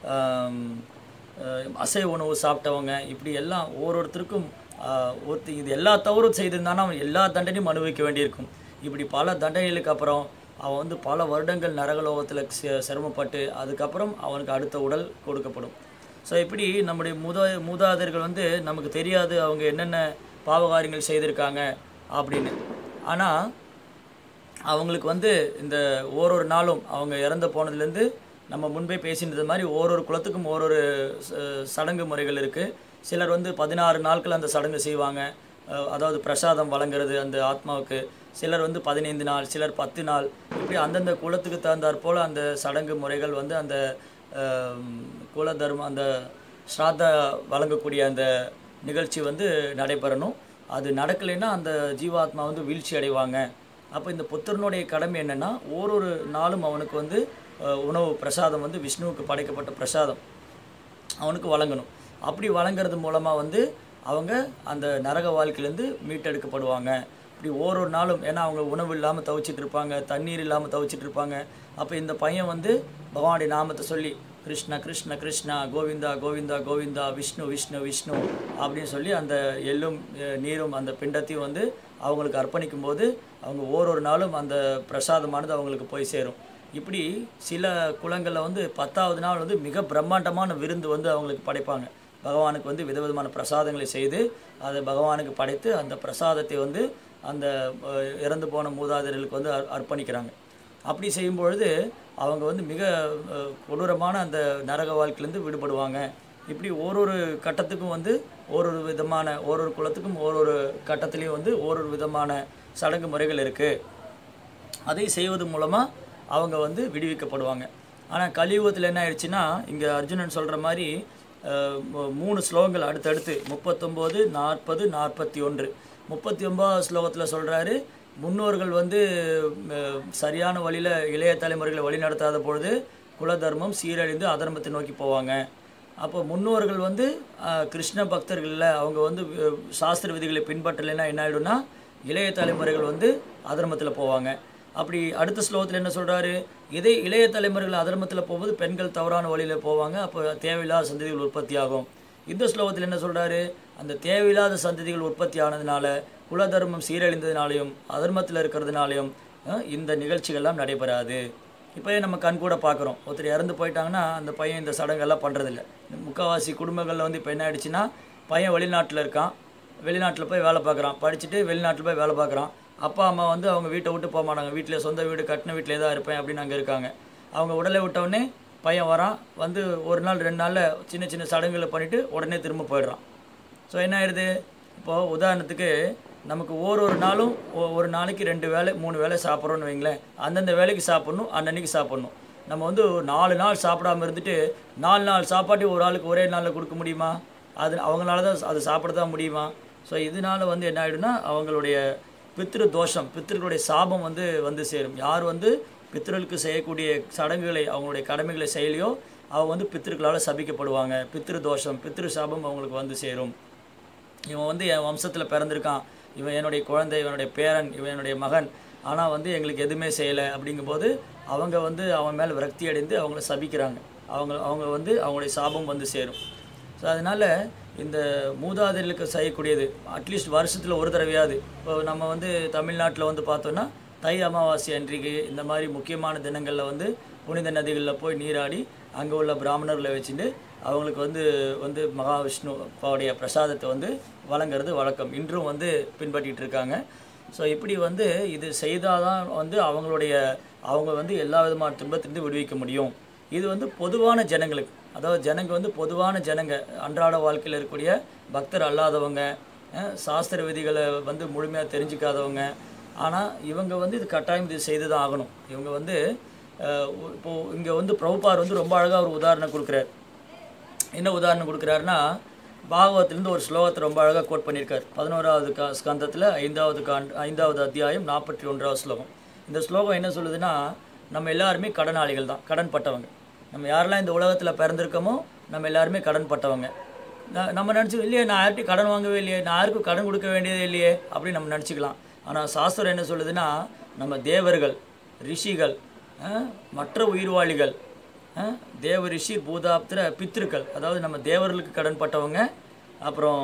அசைவ உணவு சாப்பிட்டவங்க, இப்படி எல்லாம் ஒவ்வொருத்தருக்கும் இது எல்லா தவறும் செய்திருந்தானா அவன் எல்லா தண்டனையும் அனுபவிக்க வேண்டியிருக்கும். இப்படி பல தண்டனைகளுக்கு அப்புறம் அவன் வந்து பல வருடங்கள் நரகலோகத்தில் சிரமப்பட்டு அதுக்கப்புறம் அவனுக்கு அடுத்த உடல் கொடுக்கப்படும். ஸோ இப்படி நம்முடைய மூதாதையர்கள் வந்து நமக்கு தெரியாது அவங்க என்னென்ன பாவகாரியங்கள் செய்திருக்காங்க அப்படின்னு. ஆனால் அவங்களுக்கு வந்து இந்த ஓரொரு நாளும் அவங்க இறந்து போனதுலேருந்து நம்ம முன்பே பேசினது மாதிரி ஓரொரு குலத்துக்கும் ஓரொரு சடங்கு முறைகள் இருக்குது. சிலர் வந்து 16 நாட்கள் அந்த சடங்கு செய்வாங்க, அதாவது பிரசாதம் வழங்குறது அந்த ஆத்மாவுக்கு. சிலர் வந்து 15 நாள், சிலர் 10 நாள், இப்படி அந்தந்த குலத்துக்கு தகுந்தாற் போல் அந்த சடங்கு முறைகள் வந்து அந்த குல தர்மம் அந்த ஸ்ராத்தா வழங்கக்கூடிய அந்த நிகழ்ச்சி வந்து நடைபெறணும். அது நடக்கலைன்னா அந்த ஜீவாத்மா வந்து வீழ்ச்சி அடைவாங்க. அப்போ இந்த புத்திரனுடைய கடமை என்னென்னா ஒரு நாளும் அவனுக்கு வந்து உணவு பிரசாதம் வந்து விஷ்ணுவுக்கு படைக்கப்பட்ட பிரசாதம் அவனுக்கு வழங்கணும். அப்படி வழங்குறது மூலமாக வந்து அவங்க அந்த நரக வாழ்க்கையிலேருந்து மீட்டெடுக்கப்படுவாங்க. இப்படி ஒரு நாளும் ஏன்னா அவங்க உணவு இல்லாமல் தவிச்சிட்டு இருப்பாங்க, தண்ணீர் இல்லாமல் தவிச்சிட்டு இருப்பாங்க. அப்போ இந்த பையன் வந்து பகவானுடைய நாமத்தை சொல்லி கிருஷ்ணா கிருஷ்ண கிருஷ்ணா கோவிந்தா கோவிந்தா கோவிந்தா விஷ்ணு விஷ்ணு விஷ்ணு அப்படின்னு சொல்லி அந்த எள்ளும் நீரும் அந்த பிண்டத்தையும் வந்து அவங்களுக்கு அர்ப்பணிக்கும் போது அவங்க ஒரு நாளும் அந்த பிரசாதமானது அவங்களுக்கு போய் சேரும். இப்படி சில குலங்களில் வந்து 10வது நாள் வந்து மிக பிரம்மாண்டமான விருந்து வந்து அவங்களுக்கு படைப்பாங்க. பகவானுக்கு வந்து விதவிதமான பிரசாதங்களை செய்து அதை பகவானுக்கு படைத்து அந்த பிரசாதத்தை வந்து அந்த இறந்து போன மூதாதையர்களுக்கு வந்து அர்ப்பணிக்கிறாங்க. அப்படி செய்யும்பொழுது அவங்க வந்து மிக கொடூரமான அந்த நரக வாழ்க்கையிலேருந்து விடுபடுவாங்க. இப்படி ஒரு கட்டத்துக்கும் வந்து ஒரு விதமான ஒரு குலத்துக்கும் ஒரு கட்டத்துலேயும் வந்து ஒரு விதமான சடங்கு முறைகள் இருக்குது. அதை செய்வது மூலமாக அவங்க வந்து விடுவிக்கப்படுவாங்க. ஆனால் கலியுகத்தில் என்ன ஆயிடுச்சுன்னா இங்கே அர்ஜுனன் சொல்கிற மாதிரி 3 ஸ்லோகங்கள் அடுத்தடுத்து 39, 40, 41. 39வது ஸ்லோகத்தில் சொல்கிறாரு, முன்னோர்கள் வந்து சரியான வழியில் இளைய தலைமுறைகளை வழி நடத்தாத பொழுது குலதர்மம் சீரழிந்து அதர்மத்தை நோக்கி போவாங்க. அப்போ முன்னோர்கள் வந்து கிருஷ்ண பக்தர்களில் அவங்க வந்து சாஸ்திர விதிகளை பின்பற்றலைன்னா என்ன ஆகிடும்னா இளைய தலைமுறைகள் வந்து அதர்மத்தில் போவாங்க. அப்படி அடுத்த ஸ்லோகத்தில் என்ன சொல்கிறாரு, இளைய தலைமுறைகள் அதர்மத்தில் போகும்போது பெண்கள் தவறான வழியில் போவாங்க, அப்போ தேவையில்லாத சந்ததிகள் உற்பத்தி ஆகும். இந்த ஸ்லோகத்தில் என்ன சொல்கிறாரு, அந்த தேவையில்லாத சந்ததிகள் உற்பத்தி ஆனதுனால குலதர்மம் சீரழிந்ததுனாலையும் அதர்மத்தில் இருக்கிறதுனாலையும் இந்த நிகழ்ச்சிகள்லாம் நடைபெறாது. இப்போ நம்ம கண் கூட பார்க்குறோம், ஒருத்தர் இறந்து போயிட்டாங்கன்னா அந்த பையன் இந்த சடங்கெல்லாம் பண்ணுறதில்ல. முக்கால்வாசி குடும்பங்களில் வந்து இப்போ என்ன ஆகிடுச்சுன்னா பையன் வெளிநாட்டில் இருக்கான், வெளிநாட்டில் போய் வேலை பார்க்குறான், படிச்சுட்டு வெளிநாட்டில் போய் வேலை பார்க்குறான். அப்பா அம்மா வந்து அவங்க வீட்டை விட்டு போக மாட்டாங்க, வீட்டில் சொந்த வீடு கட்டின வீட்டிலே தான் இருப்பேன் அப்படின்னு அங்கே இருக்காங்க. அவங்க உடலை விட்டவுடனே பையன் வரான், வந்து ஒரு நாள் 2 நாளில் சின்ன சின்ன சடங்குகளை பண்ணிவிட்டு உடனே திரும்ப போயிடுறான். ஸோ என்ன ஆயிடுது, இப்போது உதாரணத்துக்கு நமக்கு ஒரு நாளும் ஒரு நாளைக்கு 2 வேளை 3 வேளை சாப்பிட்றோன்னு வைங்களேன், அந்தந்த வேலைக்கு சாப்பிட்ணும், அன்னன்னைக்கு சாப்பிட்ணும். நம்ம வந்து 4 நாள் சாப்பிடாமல் இருந்துட்டு 4 நாள் சாப்பாட்டி ஒரு ஆளுக்கு ஒரே நாளில் கொடுக்க முடியுமா? அது அவங்களால தான் அது சாப்பிட தான் முடியுமா? ஸோ இதனால் வந்து என்ன ஆகிடும்னா அவங்களுடைய பித்ரு தோஷம், பித்ருக்களுடைய சாபம் வந்து சேரும். யார் வந்து பித்ருக்களுக்கு செய்யக்கூடிய சடங்குகளை அவங்களுடைய கடமைகளை செய்யலையோ அவங்க வந்து பித்ருக்களால் சபிக்கப்படுவாங்க. பித்ரு தோஷம் பித்ரு சாபம் அவங்களுக்கு வந்து சேரும். இவன் வந்து என் வம்சத்தில் பிறந்திருக்கான், இவன் என்னுடைய குழந்தை, இவனுடைய பேரன், இவன் என்னுடைய மகன், ஆனால் வந்து எங்களுக்கு எதுவுமே செய்யலை அப்படிங்கும்போது அவங்க வந்து அவன் மேலே விரக்தி அடைந்து அவங்கள சபிக்கிறாங்க. அவங்க வந்து அவங்களுடைய சாபம் வந்து சேரும். ஸோ அதனால் இந்த மூதாதையர்களுக்கு செய்யக்கூடியது அட்லீஸ்ட் வருஷத்தில் ஒரு தடவையாவது, இப்போ நம்ம வந்து தமிழ்நாட்டில் வந்து பார்த்தோன்னா தை அமாவாசை அன்றைக்கு இந்த மாதிரி முக்கியமான தினங்களில் வந்து புனித நதிகளில் போய் நீராடி அங்கே உள்ள பிராமணர்களை வச்சுட்டு அவங்களுக்கு வந்து வந்து மகாவிஷ்ணு அவருடைய பிரசாதத்தை வந்து வழங்குறது வழக்கம், இன்றும் வந்து பின்பற்றிட்டு இருக்காங்க. ஸோ இப்படி வந்து இது செய்தால் தான் வந்து அவங்க வந்து எல்லா விதமான துன்பத்திலிருந்து விடுவிக்க முடியும். இது வந்து பொதுவான ஜனங்களுக்கு, அதாவது ஜனங்க வந்து பொதுவான ஜனங்க, அன்றாட வாழ்க்கையில் இருக்கக்கூடிய பக்தர் அல்லாதவங்க, சாஸ்திர விதிகளை வந்து முழுமையாக தெரிஞ்சுக்காதவங்க. ஆனால் இவங்க வந்து இது கட்டாயம் இது செய்து தான் ஆகணும். இவங்க வந்து இப்போது இங்கே வந்து பிரபுபார் வந்து ரொம்ப அழகாக ஒரு உதாரணம் கொடுக்குறார். என்ன உதாரணம் கொடுக்குறாருன்னா, பாகவத்திலேருந்து ஒரு ஸ்லோகத்தை ரொம்ப அழகாக கோட் பண்ணியிருக்கார். 11வது ஸ்கந்தத்தில் 5வது அத்தியாயம் 41வது ஸ்லோகம். இந்த ஸ்லோகம் என்ன சொல்லுதுன்னா, நம்ம எல்லாருமே கடனாளிகள் தான், கடன்பட்டவங்க. நம்ம யாரெல்லாம் இந்த உலகத்தில் பிறந்திருக்கோமோ நம்ம எல்லாருமே கடன்பட்டவங்க. நம்ம நினச்சிக்கோ இல்லையே, நான் யார்கிட்டையும் கடன் வாங்கவே இல்லையே, நான் யாருக்கும் கடன் கொடுக்க வேண்டியதே இல்லையே அப்படின்னு நம்ம நினச்சிக்கலாம். ஆனால் சாஸ்திரம் என்ன சொல்லுதுன்னா, நம்ம தேவர்கள், ரிஷிகள், மற்ற உயிர்வாளிகள், தேவ ரிஷி பூதாப்திர பித்ருக்கள், அதாவது நம்ம தேவர்களுக்கு கடன்பட்டவங்க, அப்புறம்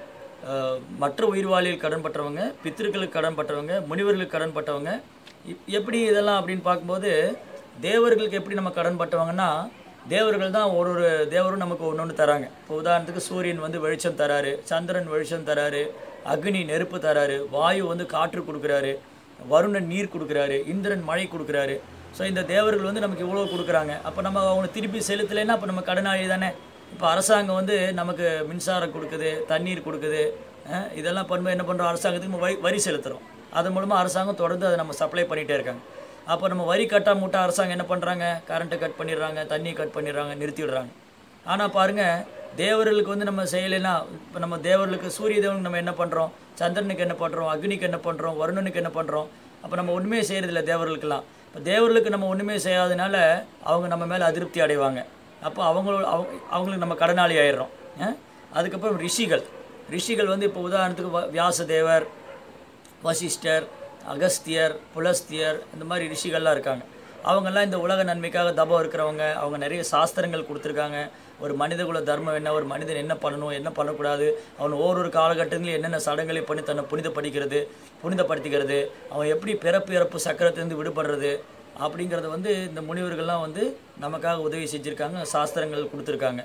மற்ற உயிர்வாளிகள் கடன்பட்டவங்க, பித்ருக்களுக்கு கடன்பட்டவங்க, முனிவர்களுக்கு கடன்பட்டவங்க. எப்படி இதெல்லாம் அப்படின்னு பார்க்கும்போது தேவர்களுக்கு எப்படி நம்ம கடன்பட்டவங்கன்னா, தேவர்கள் தான் ஒரு தேவரும் நமக்கு ஒன்று தராங்க. இப்போ உதாரணத்துக்கு சூரியன் வந்து வெளிச்சம் தராரு, சந்திரன் வெளிச்சம் தராரு, அக்னி நெருப்பு தராரு, வாயு வந்து காற்று கொடுக்குறாரு, வருணன் நீர் கொடுக்குறாரு, இந்திரன் மழை கொடுக்குறாரு. ஸோ இந்த தேவர்கள் வந்து நமக்கு இவ்வளோ கொடுக்குறாங்க. அப்போ நம்ம அவங்க திருப்பி செலுத்தலைன்னா அப்போ நம்ம கடனாளி தானே. இப்போ அரசாங்கம் வந்து நமக்கு மின்சாரம் கொடுக்குது, தண்ணீர் கொடுக்குது, இதெல்லாம் பண்ணும்போது என்ன பண்ணுறோம், அரசாங்கத்துக்கு நம்ம வரி செலுத்துகிறோம். அதன் மூலமாக அரசாங்கம் தொடர்ந்து அதை நம்ம சப்ளை பண்ணிகிட்டே இருக்காங்க. அப்போ நம்ம வரி கட்டாம விட்டால் அரசாங்கம் என்ன பண்ணுறாங்க, கரண்ட்டை கட் பண்ணிடுறாங்க, தண்ணி கட் பண்ணிடுறாங்க, நிறுத்தி விடுறாங்க. ஆனால் பாருங்கள், தேவர்களுக்கு வந்து நம்ம செய்யலைன்னா, இப்போ நம்ம தேவர்களுக்கு சூரிய தேவனுக்கு நம்ம என்ன பண்ணுறோம், சந்திரனுக்கு என்ன பண்ணுறோம், அக்னிக்கு என்ன பண்ணுறோம், வருணனுக்கு என்ன பண்ணுறோம். அப்போ நம்ம ஒன்றுமே செய்கிறதில்ல தேவர்களுக்கெல்லாம். இப்போ தேவர்களுக்கு நம்ம ஒன்றுமே செய்யாதனால அவங்க நம்ம மேலே அதிருப்தி அடைவாங்க. அப்போ அவங்களுக்கு நம்ம கடனாளி ஆயிடுறோம். அதுக்கப்புறம் ரிஷிகள் வந்து இப்போ உதாரணத்துக்கு வியாசதேவர், வசிஷ்டர், அகஸ்தியர், புலஸ்தியர், இந்த மாதிரி ரிஷிகள்லாம் இருக்காங்க. அவங்கெல்லாம் இந்த உலக நன்மைக்காக தபம் இருக்கிறவங்க. அவங்க நிறைய சாஸ்திரங்கள் கொடுத்துருக்காங்க. ஒரு மனிதகுல தர்மம் என்ன, ஒரு மனிதன் என்ன பண்ணணும், என்ன பண்ணக்கூடாது, அவன் ஒவ்வொரு காலகட்டங்களில் என்னென்ன சடங்குகளை பண்ணி தன்னை புனிதப்படுத்திக்கிறது, அவன் எப்படி பிறப்பு இறப்பு சக்கரத்திலேருந்து விடுபடுறது அப்படிங்கிறத வந்து இந்த முனிவர்கள்லாம் வந்து நமக்காக உதவி செஞ்சுருக்காங்க, சாஸ்திரங்கள் கொடுத்துருக்காங்க.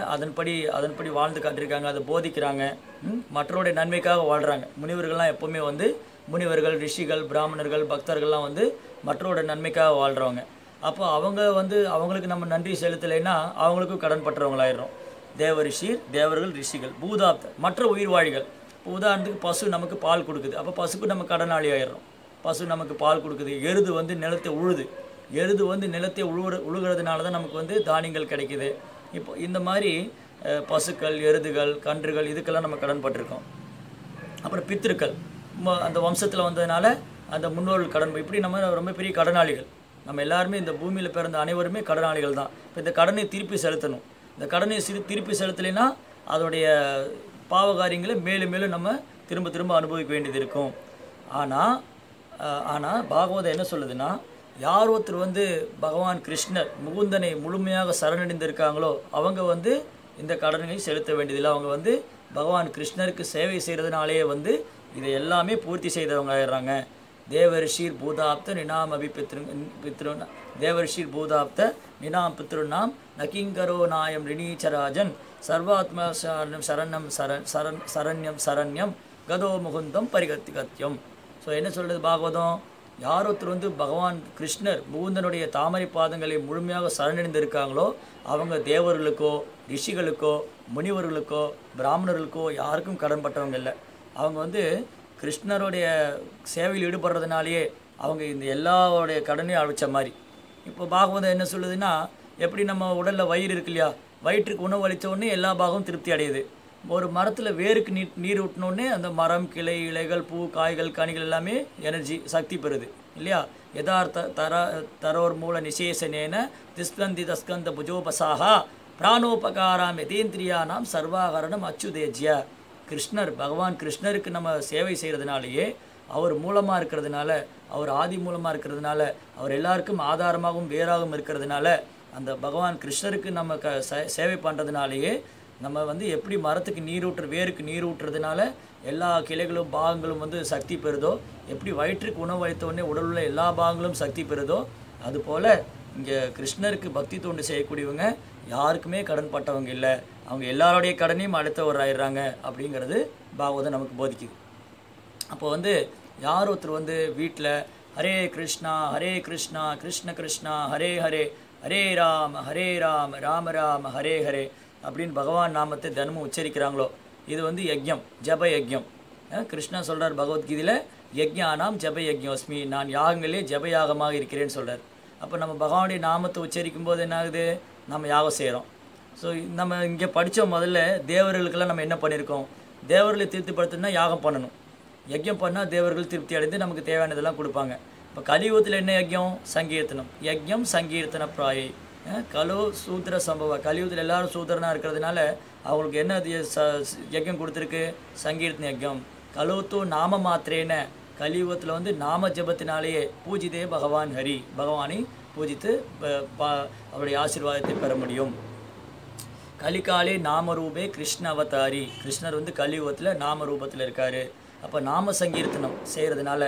அதன்படி வாழ்ந்து காட்டியிருக்காங்க, அதை போதிக்கிறாங்க, மற்றவருடைய நன்மைக்காக வாழ்கிறாங்க. முனிவர்கள்லாம் எப்போவுமே வந்து முனிவர்கள், ரிஷிகள், பிராமணர்கள், பக்தர்கள்லாம் வந்து மற்றவரோட நன்மைக்காக வாழ்கிறவங்க. அப்போ அவங்களுக்கு நம்ம நன்றி செலுத்தலைன்னா அவங்களுக்கும் கடன் பற்றவங்களாயிடுறோம். தேவர்கள், ரிஷிகள், பூதாப்தர், மற்ற உயிர்வாழிகள். இப்போ உதாரணத்துக்கு பசு நமக்கு பால் கொடுக்குது, அப்போ பசுக்கு நம்ம கடனாளி ஆயிடுறோம். பசு நமக்கு பால் கொடுக்குது. எருது வந்து நிலத்தை உழுது, எருது வந்து நிலத்தை உழுகிறதுனால தான் நமக்கு வந்து தானியங்கள் கிடைக்குது. இப்போ இந்த மாதிரி பசுக்கள், எருதுகள், கன்றுகள், இதுக்கெல்லாம் நம்ம கடன் பட்டிருக்கோம். அப்புறம் பித்திருக்கள், அந்த வம்சத்தில் வந்ததுனால அந்த முன்னோர்கள் கடன், இப்படி நம்ம ரொம்ப பெரிய கடனாளிகள். நம்ம எல்லாருமே இந்த பூமியில் பிறந்த அனைவருமே கடனாளிகள் தான். இப்போ இந்த கடனை திருப்பி செலுத்தணும். இந்த கடனை திருப்பி செலுத்தலைன்னா அதோடைய பாவகாரியங்களை மேலும் மேலும் நம்ம திரும்ப அனுபவிக்க வேண்டியது இருக்கும். ஆனால் பாகவதம் என்ன சொல்லுதுன்னா, யார் ஒருத்தர் வந்து பகவான் கிருஷ்ணர் முகுந்தனை முழுமையாக சரணடைந்திருக்காங்களோ அவங்க வந்து இந்த கடனை செலுத்த வேண்டியதில்லை. அவங்க வந்து பகவான் கிருஷ்ணருக்கு சேவை செய்கிறதுனாலே வந்து இதை எல்லாமே பூர்த்தி செய்தவங்க ஆயிடுறாங்க. தேவரிஷீர் பூதாப்த நினாம் பித்ரு தேவரிஷீர் பூதாப்த நினாம் பித்ருநாம் நகிங்கரோ நாயம் ரிணீச்சராஜன் சர்வாத்மா சரண்யம் கதோ முகுந்தம் பரிகத்திகத்தியம். ஸோ என்ன சொல்கிறது பாகவதம், யார் ஒருத்தர் வந்து பகவான் கிருஷ்ணர் முகுந்தனுடைய தாமரை பாதங்களை முழுமையாக சரணடைந்திருக்காங்களோ அவங்க தேவர்களுக்கோ, ரிஷிகளுக்கோ, முனிவர்களுக்கோ, பிராமணர்களுக்கோ யாருக்கும் கடன்பட்டவங்க இல்லை. அவங்க வந்து கிருஷ்ணருடைய சேவையில் ஈடுபடுறதுனாலேயே அவங்க இந்த எல்லாருடைய கடனையும் அழிச்ச மாதிரி. இப்போ பாகவதம் என்ன சொல்லுதுன்னா, எப்படி நம்ம உடலில் வயிறு இருக்கு இல்லையா, வயிற்றுக்கு உணவு அளித்த உடனே எல்லா பாகமும் திருப்தி அடையுது. ஒரு மரத்தில் வேருக்கு நீர் ஊட்டினோடனே அந்த மரம், கிளை, இலைகள், பூ, காய்கள், கனிகள் எல்லாமே எனர்ஜி, சக்தி பெறுது இல்லையா. யதார்த்த தரோர் மூல நிசேஷனேன திஸ்கந்தி தஸ்கந்த புஜோபசாகா பிராணோபகாராம் யதேந்திரியானாம் சர்வாகரணம் அச்சுதேஜ்ய. கிருஷ்ணர் பகவான் கிருஷ்ணருக்கு நம்ம சேவை செய்கிறதுனாலேயே, அவர் மூலமாக இருக்கிறதுனால, அவர் ஆதி மூலமாக இருக்கிறதுனால, அவர் எல்லாருக்கும் ஆதாரமாகவும் வேறாகவும் இருக்கிறதுனால, அந்த பகவான் கிருஷ்ணருக்கு நம்ம சேவை பண்ணுறதுனாலேயே நம்ம வந்து எப்படி மரத்துக்கு வேருக்கு நீர் ஊற்றுறதுனால எல்லா கிளைகளும் பாகங்களும் வந்து சக்தி பெறுதோ, எப்படி வயிற்றுக்கு உணவு அளித்த உடனே உடல் உள்ள எல்லா பாகங்களும் சக்தி பெறுதோ, அதுபோல் இங்கே கிருஷ்ணருக்கு பக்தி தொண்டு செய்யக்கூடியவங்க யாருக்குமே கடன் பட்டவங்க இல்லை, அவங்க எல்லாருடைய கடனையும் அடுத்தவர் ஆயிடுறாங்க அப்படிங்கிறது பாகவதம் நமக்கு போதிக்குது. அப்போ வந்து யார் ஒருத்தர் வந்து வீட்டில் ஹரே கிருஷ்ணா கிருஷ்ண கிருஷ்ணா ஹரே ஹரே ஹரே ராம ராம ராம ஹரே ஹரே அப்படின்னு பகவான் நாமத்தை தினமும் உச்சரிக்கிறாங்களோ, இது வந்து யஜ்யம், ஜப யஜ்யம். கிருஷ்ணா சொல்கிறார் பகவத்கீதையில், யஜ்ஞானாம் ஜப யஜ்யோஸ்மி, நான் யாகங்களே ஜபயாகமாக இருக்கிறேன்னு சொல்கிறார். அப்போ நம்ம பகவானுடைய நாமத்தை உச்சரிக்கும் போது என்ன ஆகுது, நம்ம யாகம் செய்கிறோம். ஸோ நம்ம இங்கே படித்தோம், முதல்ல தேவர்களுக்கெல்லாம் நம்ம என்ன பண்ணியிருக்கோம், தேவர்களை திருப்திப்படுத்தணும்னா யாகம் பண்ணணும். யஜ்யம் பண்ணால் தேவர்கள் திருப்தி அடைந்து நமக்கு தேவையானதெல்லாம் கொடுப்பாங்க. இப்போ கலியுகத்தில் என்ன யஜ்யம், சங்கீர்த்தனம், யஜ்யம் சங்கீர்த்தன பிராயை. கலு சூத்திர சம்பவ, கலியுகத்தில் எல்லாரும் சூத்திரனாக இருக்கிறதுனால அவங்களுக்கு என்ன யஜ்யம் கொடுத்துருக்கு, சங்கீர்த்தன யஜ்யம். கலுத்து நாம மாத்திரேன, கலியுகத்தில் வந்து நாம ஜபத்தினாலேயே பூஜிதே பகவான் ஹரி, பகவானை பூஜித்து அவருடைய ஆசீர்வாதத்தை பெற முடியும். கலிகாலே நாமரூபே கிருஷ்ண அவதாரி, கிருஷ்ணர் வந்து கலியுகத்தில் நாம ரூபத்தில் இருக்கார். அப்போ நாம சங்கீர்த்தனம் செய்கிறதுனால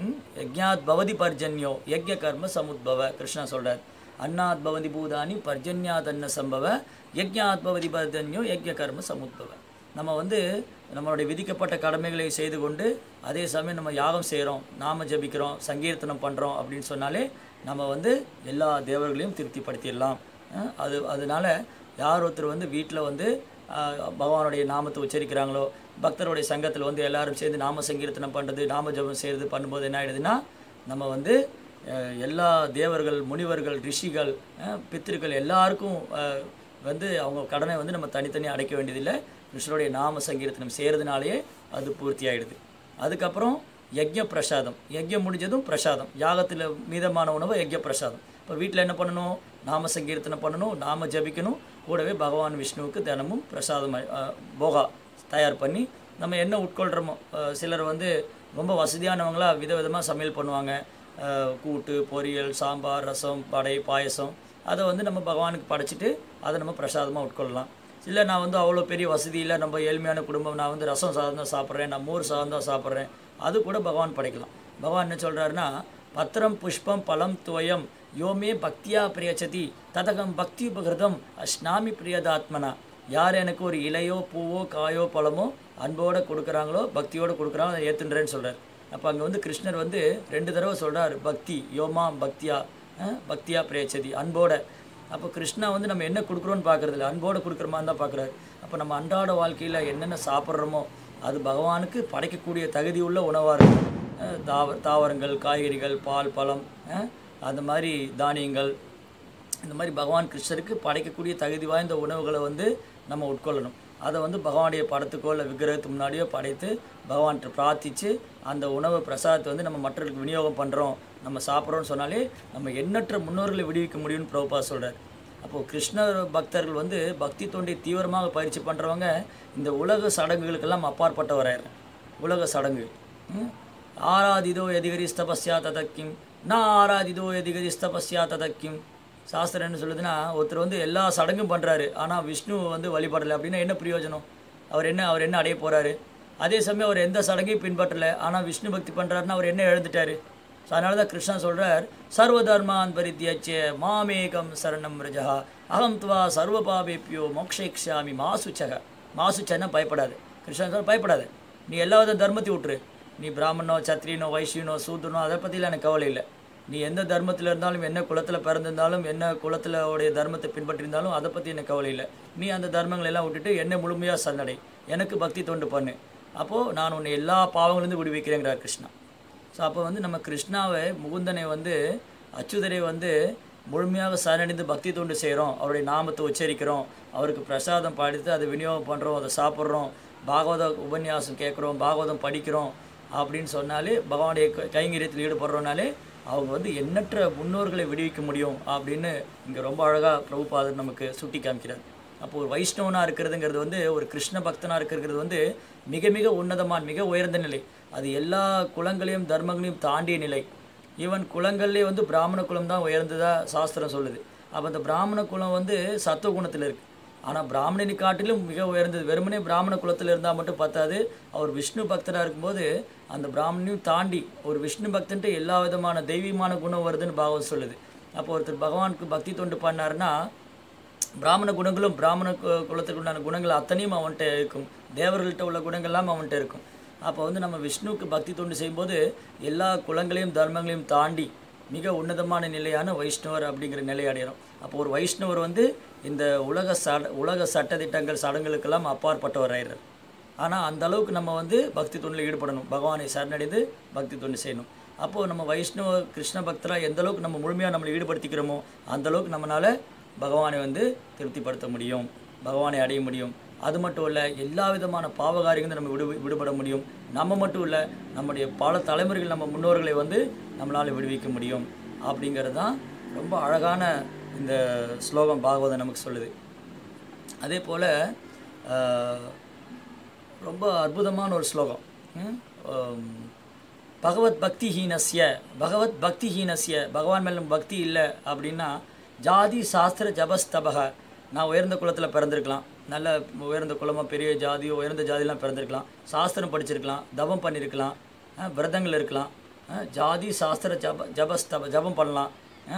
யஜ்ஞாத் பவதி பர்ஜன்யோ யஜ்ய கர்ம சமுத்பவ, கிருஷ்ணா சொல்கிறார். அன்னாத் பவதி பூதானி பர்ஜன்யாத் அன்ன சம்பவ யஜ்ஞாத் பவதி பர்ஜன்யோ யஜ்ய கர்ம சமுத்பவ. நம்ம வந்து நம்மளுடைய விதிக்கப்பட்ட கடமைகளை செய்து கொண்டு அதே சமயம் நம்ம யாகம் செய்கிறோம், நாம ஜபிக்கிறோம், சங்கீர்த்தனம் பண்ணுறோம் அப்படின்னு சொன்னாலே நம்ம வந்து எல்லா தேவர்களையும் திருப்திப்படுத்திடலாம். அதனால் யார் ஒருத்தர் வந்து வீட்டில் வந்து பகவானுடைய நாமத்தை உச்சரிக்கிறாங்களோ, பக்தருடைய சங்கத்தில் வந்து எல்லாரும் சேர்ந்து நாம சங்கீர்த்தனம் பண்ணுறது, நாம ஜபம் செய்கிறது பண்ணும்போது என்ன ஆகிடுதுன்னா, நம்ம வந்து எல்லா தேவர்கள், முனிவர்கள், ரிஷிகள், பித்திருக்கள் எல்லாருக்கும் வந்து அவங்க கடனை வந்து நம்ம தனித்தனியாக அடைக்க வேண்டியதில்லை. கிருஷ்ணருடைய நாம சங்கீர்த்தனம் செய்கிறதுனாலேயே அது பூர்த்தி ஆகிடுது. அதுக்கப்புறம் யஜ்ய பிரசாதம், யஜ்யம் முடிஞ்சதும் பிரசாதம், யாகத்தில் மீதமான உணவு யஜ்ய பிரசாதம். இப்போ வீட்டில் என்ன பண்ணணும், நாம சங்கீர்த்தனம் பண்ணணும், நாம ஜபிக்கணும், கூடவே பகவான் விஷ்ணுவுக்கு தினமும் பிரசாதம் போகா தயார் பண்ணி நம்ம என்ன உட்கொள்கிறோமோ. சிலர் வந்து ரொம்ப வசதியானவங்களாக விதவிதமாக சமையல் பண்ணுவாங்க, கூட்டு, பொரியல், சாம்பார், ரசம், படை, பாயசம், அதை வந்து நம்ம பகவானுக்கு படைச்சிட்டு அதை நம்ம பிரசாதமாக உட்கொள்ளலாம். இல்லை நான் வந்து அவ்வளோ பெரிய வசதி இல்லை, நம்ம ஏழ்மையான குடும்பம், நான் வந்து ரசம் சாதம் தான் சாப்பிட்றேன், நான் மோர் சாதம் தான் சாப்பிட்றேன், அது கூட பகவான் படைக்கலாம். பகவான் என்ன சொல்கிறாருன்னா, பத்திரம் புஷ்பம் பலம் துவயம் யோமே பக்தியா பிரியச்சதி ததகம் பக்தி உபகிருதம் அஸ்னாமி பிரியதாத்மனா. யார் எனக்கு ஒரு இலையோ பூவோ காயோ பழமோ அன்போடு கொடுக்குறாங்களோ, பக்தியோடு கொடுக்குறாங்களோ, அதை ஏற்றுன்றேன்னு சொல்கிறார். அப்போ அங்கே வந்து கிருஷ்ணர் வந்து 2 தடவை சொல்கிறார், பக்தி யோமாம் பக்தியா பிரேச்சதி, அன்போட. அப்போ கிருஷ்ணா வந்து நம்ம என்ன கொடுக்குறோன்னு பார்க்குறதில்ல, அன்போடு கொடுக்குற மாதிரி தான் பார்க்குறாரு. அப்போ நம்ம அன்றாட வாழ்க்கையில் என்னென்ன சாப்பிட்றோமோ அது பகவானுக்கு படைக்கக்கூடிய தகுதி உள்ள உணவாக இருக்கும். தாவரங்கள், காய்கறிகள், பால், பழம், அந்த மாதிரி தானியங்கள், இந்த மாதிரி பகவான் கிருஷ்ணருக்கு படைக்கக்கூடிய தகுதி வாய்ந்த உணவுகளை வந்து நம்ம உட்கொள்ளணும். அதை வந்து பகவானுடைய படத்துக்கோ இல்லை விக்கிரகத்துக்கு முன்னாடியோ படைத்து பகவான்கிட்ட பிரார்த்தித்து அந்த உணவு பிரசாதத்தை வந்து நம்ம மற்றவர்களுக்கு விநியோகம் பண்ணுறோம், நம்ம சாப்பிட்றோன்னு சொன்னாலே நம்ம எண்ணற்ற முன்னோர்களை விடுவிக்க முடியும்னு பிரபுபா சொல்கிறார். அப்போது கிருஷ்ணர் பக்தர்கள் வந்து பக்தி தொண்டை தீவிரமாக பயிற்சி பண்ணுறவங்க இந்த உலக சடங்குகளுக்கெல்லாம் அப்பாற்பட்டவராயிடுறாங்க. உலக சடங்கு ஆராதிதோ எதிகரிஸ்தபஸ்யா ததக்கிம் நான் ஆராதிதோ எதிகரிஸ்தபஸ்யா ததக்கிம். சாஸ்திரம் என்ன சொல்லுதுன்னா, ஒருத்தர் வந்து எல்லா சடங்கும் பண்ணுறாரு, ஆனால் விஷ்ணு வந்து வழிபடலை அப்படின்னா என்ன பிரயோஜனம்? அவர் என்ன அடைய போகிறாரு? அதே சமயம் அவர் எந்த சடங்கையும் பின்பற்றலை, ஆனால் விஷ்ணு பக்தி பண்ணுறாருன்னா அவர் என்ன எழுந்துட்டார்? ஸோ அதனால தான் கிருஷ்ணா சொல்கிறார், சர்வதர்மான் பரித்யஜ்ய மாமேகம் சரணம் ரஜா அகம் துவா சர்வ பாபேப்பியோ மோக்ஷேக்ஷாமி மாசுச்சன்னா பயப்படாது. கிருஷ்ணா சொல்ல பயப்படாது, நீ எல்லா வித தர்மத்தையும் விட்டுரு. நீ பிராமணனோ சத்திரியனோ வைஷ்யனோ சூத்ரனோ அதை பற்றிலாம் எனக்கு கவலை இல்லை. நீ எந்த தர்மத்தில் இருந்தாலும், என்ன குலத்தில் பிறந்திருந்தாலும், என்ன குலத்தில் உடைய தர்மத்தை பின்பற்றியிருந்தாலும் அதை பற்றி எனக்கு கவலை இல்லை. நீ அந்த தர்மங்களை எல்லாம் விட்டுட்டு என்னை முழுமையாக சரணடை, எனக்கு பக்தி தொண்டு பண்ணு, அப்போது நான் உன்னை எல்லா பாவங்களிலிருந்து விடுவிக்கிறேங்கிறார் கிருஷ்ணா. ஸோ அப்போ வந்து நம்ம கிருஷ்ணாவை, முகுந்தனை வந்து, அச்சுதரை வந்து முழுமையாக சரணடைந்து பக்தி தொண்டு செய்கிறோம், அவருடைய நாமத்தை உச்சரிக்கிறோம், அவருக்கு பிரசாதம் பாடித்து அதை விநியோகம் பண்ணுறோம், அதை சாப்பிட்றோம், பாகவத உபன்யாசம் கேட்குறோம், பாகவதம் படிக்கிறோம் அப்படின்னு சொன்னாலே, பகவானுடைய கைங்கரியத்தில் ஈடுபடுறோனாலே அவங்க வந்து எண்ணற்ற முன்னோர்களை விடுவிக்க முடியும் அப்படின்னு இங்கே ரொம்ப அழகாக பிரபுபாதர் நமக்கு சுட்டி காமிக்கிறார். அப்போ ஒரு வைஷ்ணவனாக இருக்கிறதுங்கிறது வந்து ஒரு கிருஷ்ண பக்தனாக இருக்கிறது வந்து மிக மிக உன்னதமான மிக உயர்ந்த நிலை. அது எல்லா குலங்களையும் தர்மங்களையும் தாண்டிய நிலை. ஈவன் குலங்கள்லேயே வந்து பிராமண குலம் தான் உயர்ந்ததாக சாஸ்திரம் சொல்லுது. அப்போ அந்த பிராமண குலம் வந்து சத்துவகுணத்தில் இருக்குது. ஆனால் பிராமணனை காட்டிலும் மிக உயர்ந்தது. வெறுமனே பிராமண குலத்தில் இருந்தால் மட்டும் பார்த்தாது. அவர் விஷ்ணு பக்தராக இருக்கும்போது அந்த பிராமணையும் தாண்டி ஒரு விஷ்ணு பக்தன்ட்டு எல்லா விதமான தெய்வீகமான குணம் வருதுன்னு பாகவத் சொல்லுது. அப்போ ஒருத்தர் பகவானுக்கு பக்தி தொண்டு பண்ணாருன்னா பிராமண குணங்களும் பிராமண குலத்துக்கு உண்டான குணங்கள் அத்தனையும் அவன்கிட்ட இருக்கும். தேவர்கள்ட்ட உள்ள குணங்கள்லாம் அவன்கிட்ட இருக்கும். அப்போ வந்து நம்ம விஷ்ணுவுக்கு பக்தி தொண்டு செய்யும்போது எல்லா குலங்களையும் தர்மங்களையும் தாண்டி மிக உன்னதமான நிலையான வைஷ்ணவர் அப்படிங்கிற நிலை அடைகிறோம். அப்போ ஒரு வைஷ்ணவர் வந்து இந்த உலக சட்டதிட்டங்கள் சடங்குகளுக்கெல்லாம் அப்பாற்பட்டவர் ஆயிடுறார். ஆனால் அந்த அளவுக்கு நம்ம வந்து பக்தி தொண்டில் ஈடுபடணும். பகவானை சரணடைந்து பக்தி தொண்டு செய்யணும். அப்போது நம்ம வைஷ்ணவ கிருஷ்ண பக்தராக எந்த அளவுக்கு நம்ம முழுமையாக நம்மளை ஈடுபடுத்திக்கிறோமோ அந்த அளவுக்கு நம்மளால் பகவானை வந்து திருப்திப்படுத்த முடியும், பகவானை அடைய முடியும். அது மட்டும் இல்லை, எல்லா விதமான பாவகாரியங்களும் நம்ம விடுபட முடியும். நம்ம மட்டும் இல்லை, நம்முடைய பல தலைமுறைகள் நம்ம முன்னோர்களை வந்து நம்மளால் விடுவிக்க முடியும். அப்படிங்கிறது தான் ரொம்ப அழகான இந்த ஸ்லோகம் பாகவதம் நமக்கு சொல்லுது. அதே போல் ரொம்ப அற்புதமான ஒரு ஸ்லோகம். பகவத் பக்தி ஹீனஸ்ய பகவான் மேலே பக்தி இல்லை அப்படின்னா ஜாதி சாஸ்திர ஜபஸ்தபக. நான் உயர்ந்த குலத்தில் பிறந்திருக்கலாம், நல்ல உயர்ந்த குலமாக பெரிய ஜாதியோ உயர்ந்த ஜாதியெலாம் பிறந்திருக்கலாம், சாஸ்திரம் படிச்சிருக்கலாம், தபம் பண்ணியிருக்கலாம், விரதங்கள் இருக்கலாம், ஜாதி சாஸ்திர ஜபம் பண்ணலாம்.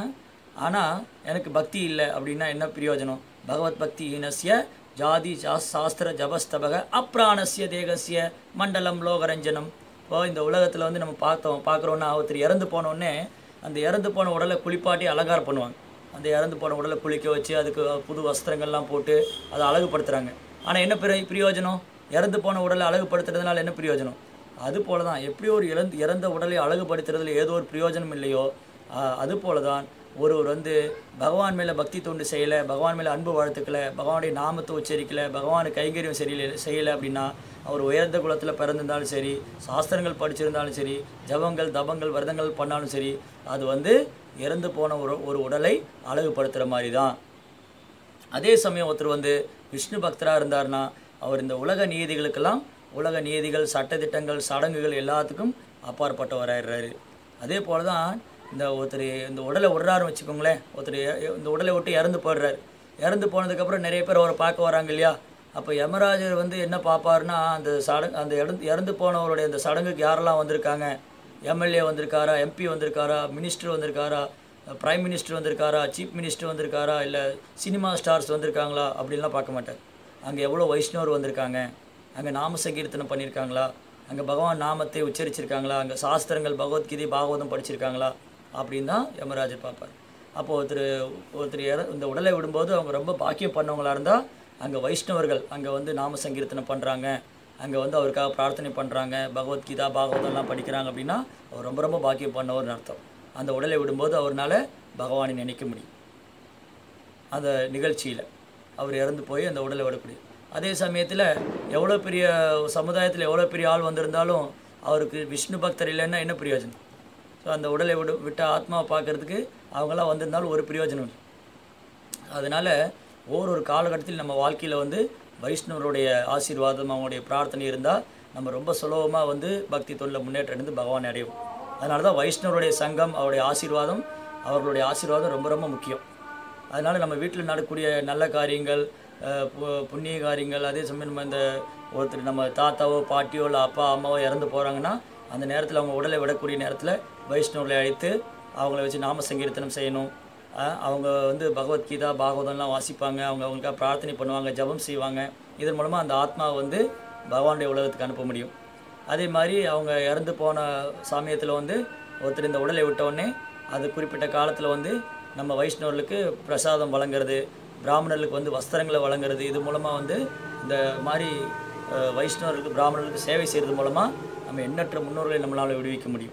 ஆனால் எனக்கு பக்தி இல்லை அப்படின்னா என்ன பிரயோஜனம்? பகவத் பக்தி ஹீனஸ்ய ஜாதி சாஸ்திர ஜபஸ்தபக அப்ராணஸ்ய தேகஸ்ய மண்டலம் லோகரஞ்சனம். இப்போ இந்த உலகத்தில் வந்து நம்ம பார்க்குறோன்னா ஒருத்தர் இறந்து போனோடனே அந்த இறந்து போன உடலை குளிப்பாட்டி அலங்காரம் பண்ணுவாங்க. அந்த இறந்து போன உடலை குளிக்க வச்சு அதுக்கு புது வஸ்திரங்கள்லாம் போட்டு அதை அழகுபடுத்துகிறாங்க. ஆனால் என்ன பிரயோஜனம்? இறந்து போன உடலை அழகுபடுத்துறதுனால என்ன பிரயோஜனம்? அதுபோல தான் எப்படி ஒரு இறந்த உடலை அழகுபடுத்துறதுல ஏதோ ஒரு பிரயோஜனம் இல்லையோ அதுபோல தான் ஒருவர் வந்து பகவான் மேலே பக்தி தொண்டு செய்யலை, பகவான் மேலே அன்பு வாழ்த்துக்கலை, பகவானுடைய நாமத்தை உச்சரிக்கலை, பகவானுக்கு கைங்கரியம் செய்யலை அப்படின்னா அவர் உயர்ந்த குலத்தில் பிறந்திருந்தாலும் சரி, சாஸ்திரங்கள் படிச்சிருந்தாலும் சரி, ஜபங்கள் தபங்கள் விரதங்கள் பண்ணாலும் சரி, அது வந்து இறந்து போன ஒரு உடலை அழகுபடுத்துகிற மாதிரி தான். அதே சமயம் ஒருத்தர் வந்து விஷ்ணு பக்தராக இருந்தார்னா அவர் இந்த உலக நீதிகளுக்கெல்லாம் உலக நீதிகள் சட்டத்திட்டங்கள் சடங்குகள் எல்லாத்துக்கும் அப்பாற்பட்டவராயிடுறாரு. அதே போல தான் ஒருத்தர் இந்த உடலை விடுறாருன்னு வச்சுக்கோங்களேன். ஒருத்தர் இந்த உடலை விட்டு இறந்து போடுறாரு. இறந்து போனதுக்கப்புறம் நிறைய பேர் அவரை பார்க்க வராங்க இல்லையா? அப்போ யமராஜர் வந்து என்ன பார்ப்பாருன்னா அந்த இறந்து போனவருடைய அந்த சடங்குக்கு யாரெல்லாம் வந்திருக்காங்க, எம்எல்ஏ வந்திருக்காரா, எம்பி வந்திருக்காரா, மினிஸ்டர் வந்திருக்காரா, பிரைம் மினிஸ்டர் வந்திருக்காரா, சீஃப் மினிஸ்டர் வந்திருக்காரா, இல்லை சினிமா ஸ்டார்ஸ் வந்திருக்காங்களா அப்படின்லாம் பார்க்க மாட்டார். அங்கே எவ்வளோ வைஷ்ணவர் வந்திருக்காங்க, அங்கே நாம சங்கீர்த்தனம் பண்ணியிருக்காங்களா, அங்கே பகவான் நாமத்தை உச்சரிச்சிருக்காங்களா, அங்கே சாஸ்திரங்கள் பகவத்கீதை பாகவதம் படிச்சிருக்காங்களா அப்படின்னு தான் யமராஜர் பார்ப்பார். அப்போது ஒருத்தர் இந்த உடலை விடும்போது அவங்க ரொம்ப பாக்கியம் பண்ணவங்களாக இருந்தால் அங்கே வைஷ்ணவர்கள் அங்கே வந்து நாம சங்கீர்த்தனம் பண்ணுறாங்க, அங்கே வந்து அவருக்காக பிரார்த்தனை பண்ணுறாங்க, பகவத்கீதா பாகவதம்லாம் படிக்கிறாங்க அப்படின்னா அவர் ரொம்ப ரொம்ப பாக்கியம் பண்ணவர்னு அர்த்தம். அந்த உடலை விடும்போது அவரால் பகவானை நினைக்க முடியும். அந்த நிகழ்ச்சியில் அவர் இறந்து போய் அந்த உடலை விடக்கூடிய அதே சமயத்தில் எவ்வளோ பெரிய சமுதாயத்தில் எவ்வளோ பெரிய ஆள் வந்திருந்தாலும் அவருக்கு விஷ்ணு பக்தர் இல்லைன்னா என்ன பிரயோஜனம்? ஸோ அந்த உடலை விட்ட ஆத்மாவை பார்க்குறதுக்கு அவங்களாம் வந்திருந்தாலும் ஒரு பிரயோஜனம் இல்லை. அதனால் ஒவ்வொரு காலகட்டத்தில் நம்ம வாழ்க்கையில் வந்து வைஷ்ணவருடைய ஆசீர்வாதம் அவங்களுடைய பிரார்த்தனை இருந்தால் நம்ம ரொம்ப சுலபமாக வந்து பக்தி தொழில் முன்னேற்றம் அடைந்து பகவானை அடையும். அதனால தான் வைஷ்ணவருடைய சங்கம் அவருடைய ஆசீர்வாதம் ரொம்ப ரொம்ப முக்கியம். அதனால் நம்ம வீட்டில் நடக்கக்கூடிய நல்ல காரியங்கள் புண்ணிய காரியங்கள் அதே சமயம் நம்ம இந்த ஒருத்தர் நம்ம தாத்தாவோ பாட்டியோ இல்லை அப்பா அம்மாவோ இறந்து போகிறாங்கன்னா அந்த நேரத்தில் அவங்க உடலை விடக்கூடிய நேரத்தில் வைஷ்ணவர்களை அழைத்து அவங்கள வச்சு நாம சங்கீர்த்தனம் செய்யணும். அவங்க வந்து பகவத்கீதா பாகவதம்லாம் வாசிப்பாங்க, அவங்களுக்காக பிரார்த்தனை பண்ணுவாங்க, ஜபம் செய்வாங்க. இதன் மூலமாக அந்த ஆத்மாவை வந்து பகவானுடைய உலகத்துக்கு அனுப்ப முடியும். அதே மாதிரி அவங்க இறந்து போன சமயத்தில் வந்து ஒருத்தர் இந்த உடலை விட்டவுடனே அது குறிப்பிட்ட காலத்தில் வந்து நம்ம வைஷ்ணவர்களுக்கு பிரசாதம் வழங்குறது, பிராமணர்களுக்கு வந்து வஸ்திரங்களை வழங்குறது, இது மூலமாக வந்து இந்த மாதிரி வைஷ்ணவர்களுக்கு பிராமணர்களுக்கு சேவை செய்கிறது மூலமாக நம்ம எண்ணற்ற முன்னோர்களை நம்மளால் விடுவிக்க முடியும்.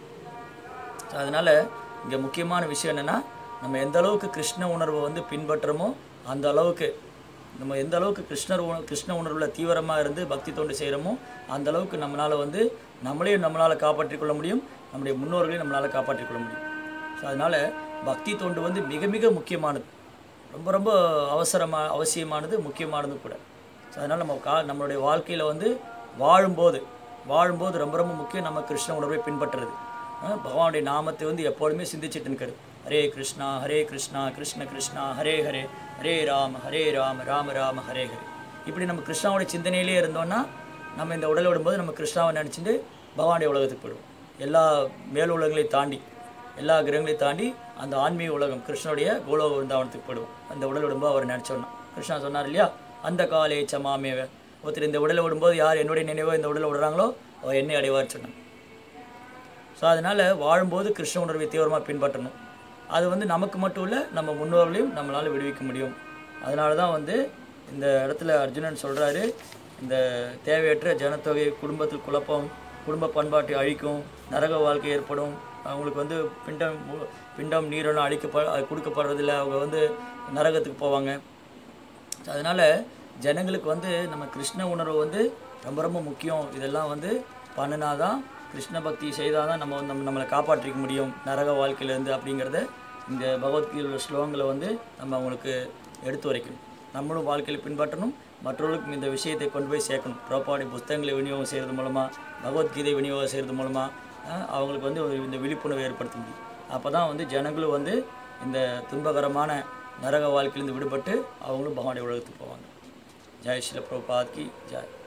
அதனால் இங்கே முக்கியமான விஷயம் என்னென்னா நம்ம எந்த அளவுக்கு கிருஷ்ண உணர்வை வந்து பின்பற்றுறோமோ அந்த அளவுக்கு நம்ம எந்த அளவுக்கு கிருஷ்ண உணர்வில் தீவிரமாக இருந்து பக்தி தொண்டு செய்கிறோமோ அந்த அளவுக்கு நம்மளால் வந்து நம்மளால் காப்பாற்றிக் கொள்ள முடியும், நம்முடைய முன்னோர்களையும் நம்மளால் காப்பாற்றிக் கொள்ள முடியும். ஸோ அதனால் பக்தி தொண்டு வந்து மிக மிக முக்கியமானது, ரொம்ப ரொம்ப அவசியமானது, முக்கியமானது கூட. ஸோ அதனால் நம்மளுடைய வாழ்க்கையில் வந்து வாழும்போது ரொம்ப ரொம்ப முக்கியம் நம்ம கிருஷ்ண உணர்வை பின்பற்றுறது. பகவானுடைய நாமத்தை வந்து எப்பொழுதுமே சிந்திச்சுட்டு இருக்கிறது. ஹரே கிருஷ்ணா கிருஷ்ண கிருஷ்ணா ஹரே ஹரே, ஹரே ராம ராம ராம ஹரே ஹரே. இப்படி நம்ம கிருஷ்ணாவுடைய சிந்தனையிலே இருந்தோம்னா நம்ம இந்த உடலை விடும்போது நம்ம கிருஷ்ணாவை நினச்சிட்டு பகவானுடைய உலகத்துக்கு போயிடுவோம். எல்லா மேல் உலகங்களையும் தாண்டி, எல்லா கிரகங்களையும் தாண்டி அந்த ஆன்மீக உலகம் கிருஷ்ணனுடைய கோலோக விருந்தாவனத்துக்கு போயிடுவோம். அந்த உடல் விடும்போது அவர் நினச்சோன்னா கிருஷ்ணா சொன்னார் இல்லையா, அந்த காலே சமாமேவ. ஒருத்தர் இந்த உடலை விடும்போது யார் என்னுடைய நினைவோ இந்த உடலை விடுறாங்களோ அவர் என்னை அடைவார் சொன்னாங்க. ஸோ அதனால் வாழும்போது கிருஷ்ண உணர்வை தீவிரமாக பின்பற்றணும். அது வந்து நமக்கு மட்டும் இல்லை, நம்ம முன்னோர்களையும் நம்மளால் விடுவிக்க முடியும். அதனால தான் வந்து இந்த இடத்துல அர்ஜுனன் சொல்கிறாரு, இந்த தேவையற்ற ஜனத்தொகை குடும்பத்தில் குழப்பம், குடும்ப பண்பாட்டை அழிக்கும், நரக வாழ்க்கை ஏற்படும், அவங்களுக்கு வந்து பிண்டம் நீரெல்லாம் கொடுக்கப்படுறதில்ல, அவங்க வந்து நரகத்துக்கு போவாங்க. அதனால் ஜனங்களுக்கு வந்து நம்ம கிருஷ்ண உணர்வு வந்து ரொம்ப ரொம்ப முக்கியம். இதெல்லாம் வந்து பண்ணினா தான், கிருஷ்ண பக்தி செய்தால் தான் நம்மளை காப்பாற்றிக்க முடியும் நரக வாழ்க்கையிலேருந்து அப்படிங்கிறத இந்த பகவத்கீதையோட ஸ்லோகங்களை வந்து நம்ம அவங்களுக்கு எடுத்து உரைக்கணும். நம்மளும் வாழ்க்கையில் பின்பற்றணும், மற்றவர்களுக்கும் இந்த விஷயத்தை கொண்டு போய் சேர்க்கணும். புரோபாடி புத்தகங்களை விநியோகம் செய்கிறது மூலமாக, பகவத்கீதை விநியோகம் செய்கிறது மூலமாக அவங்களுக்கு வந்து இந்த விழிப்புணர்வை ஏற்படுத்த முடியும். அப்போ தான் வந்து ஜனங்களும் வந்து இந்த துன்பகரமான நரக வாழ்க்கையிலேருந்து விடுபட்டு அவங்களும் பகவானுடைய உலகத்துக்கு போவாங்க. ஜெய் ஸ்ரீல பிரபுபாத் கி ஜெய்.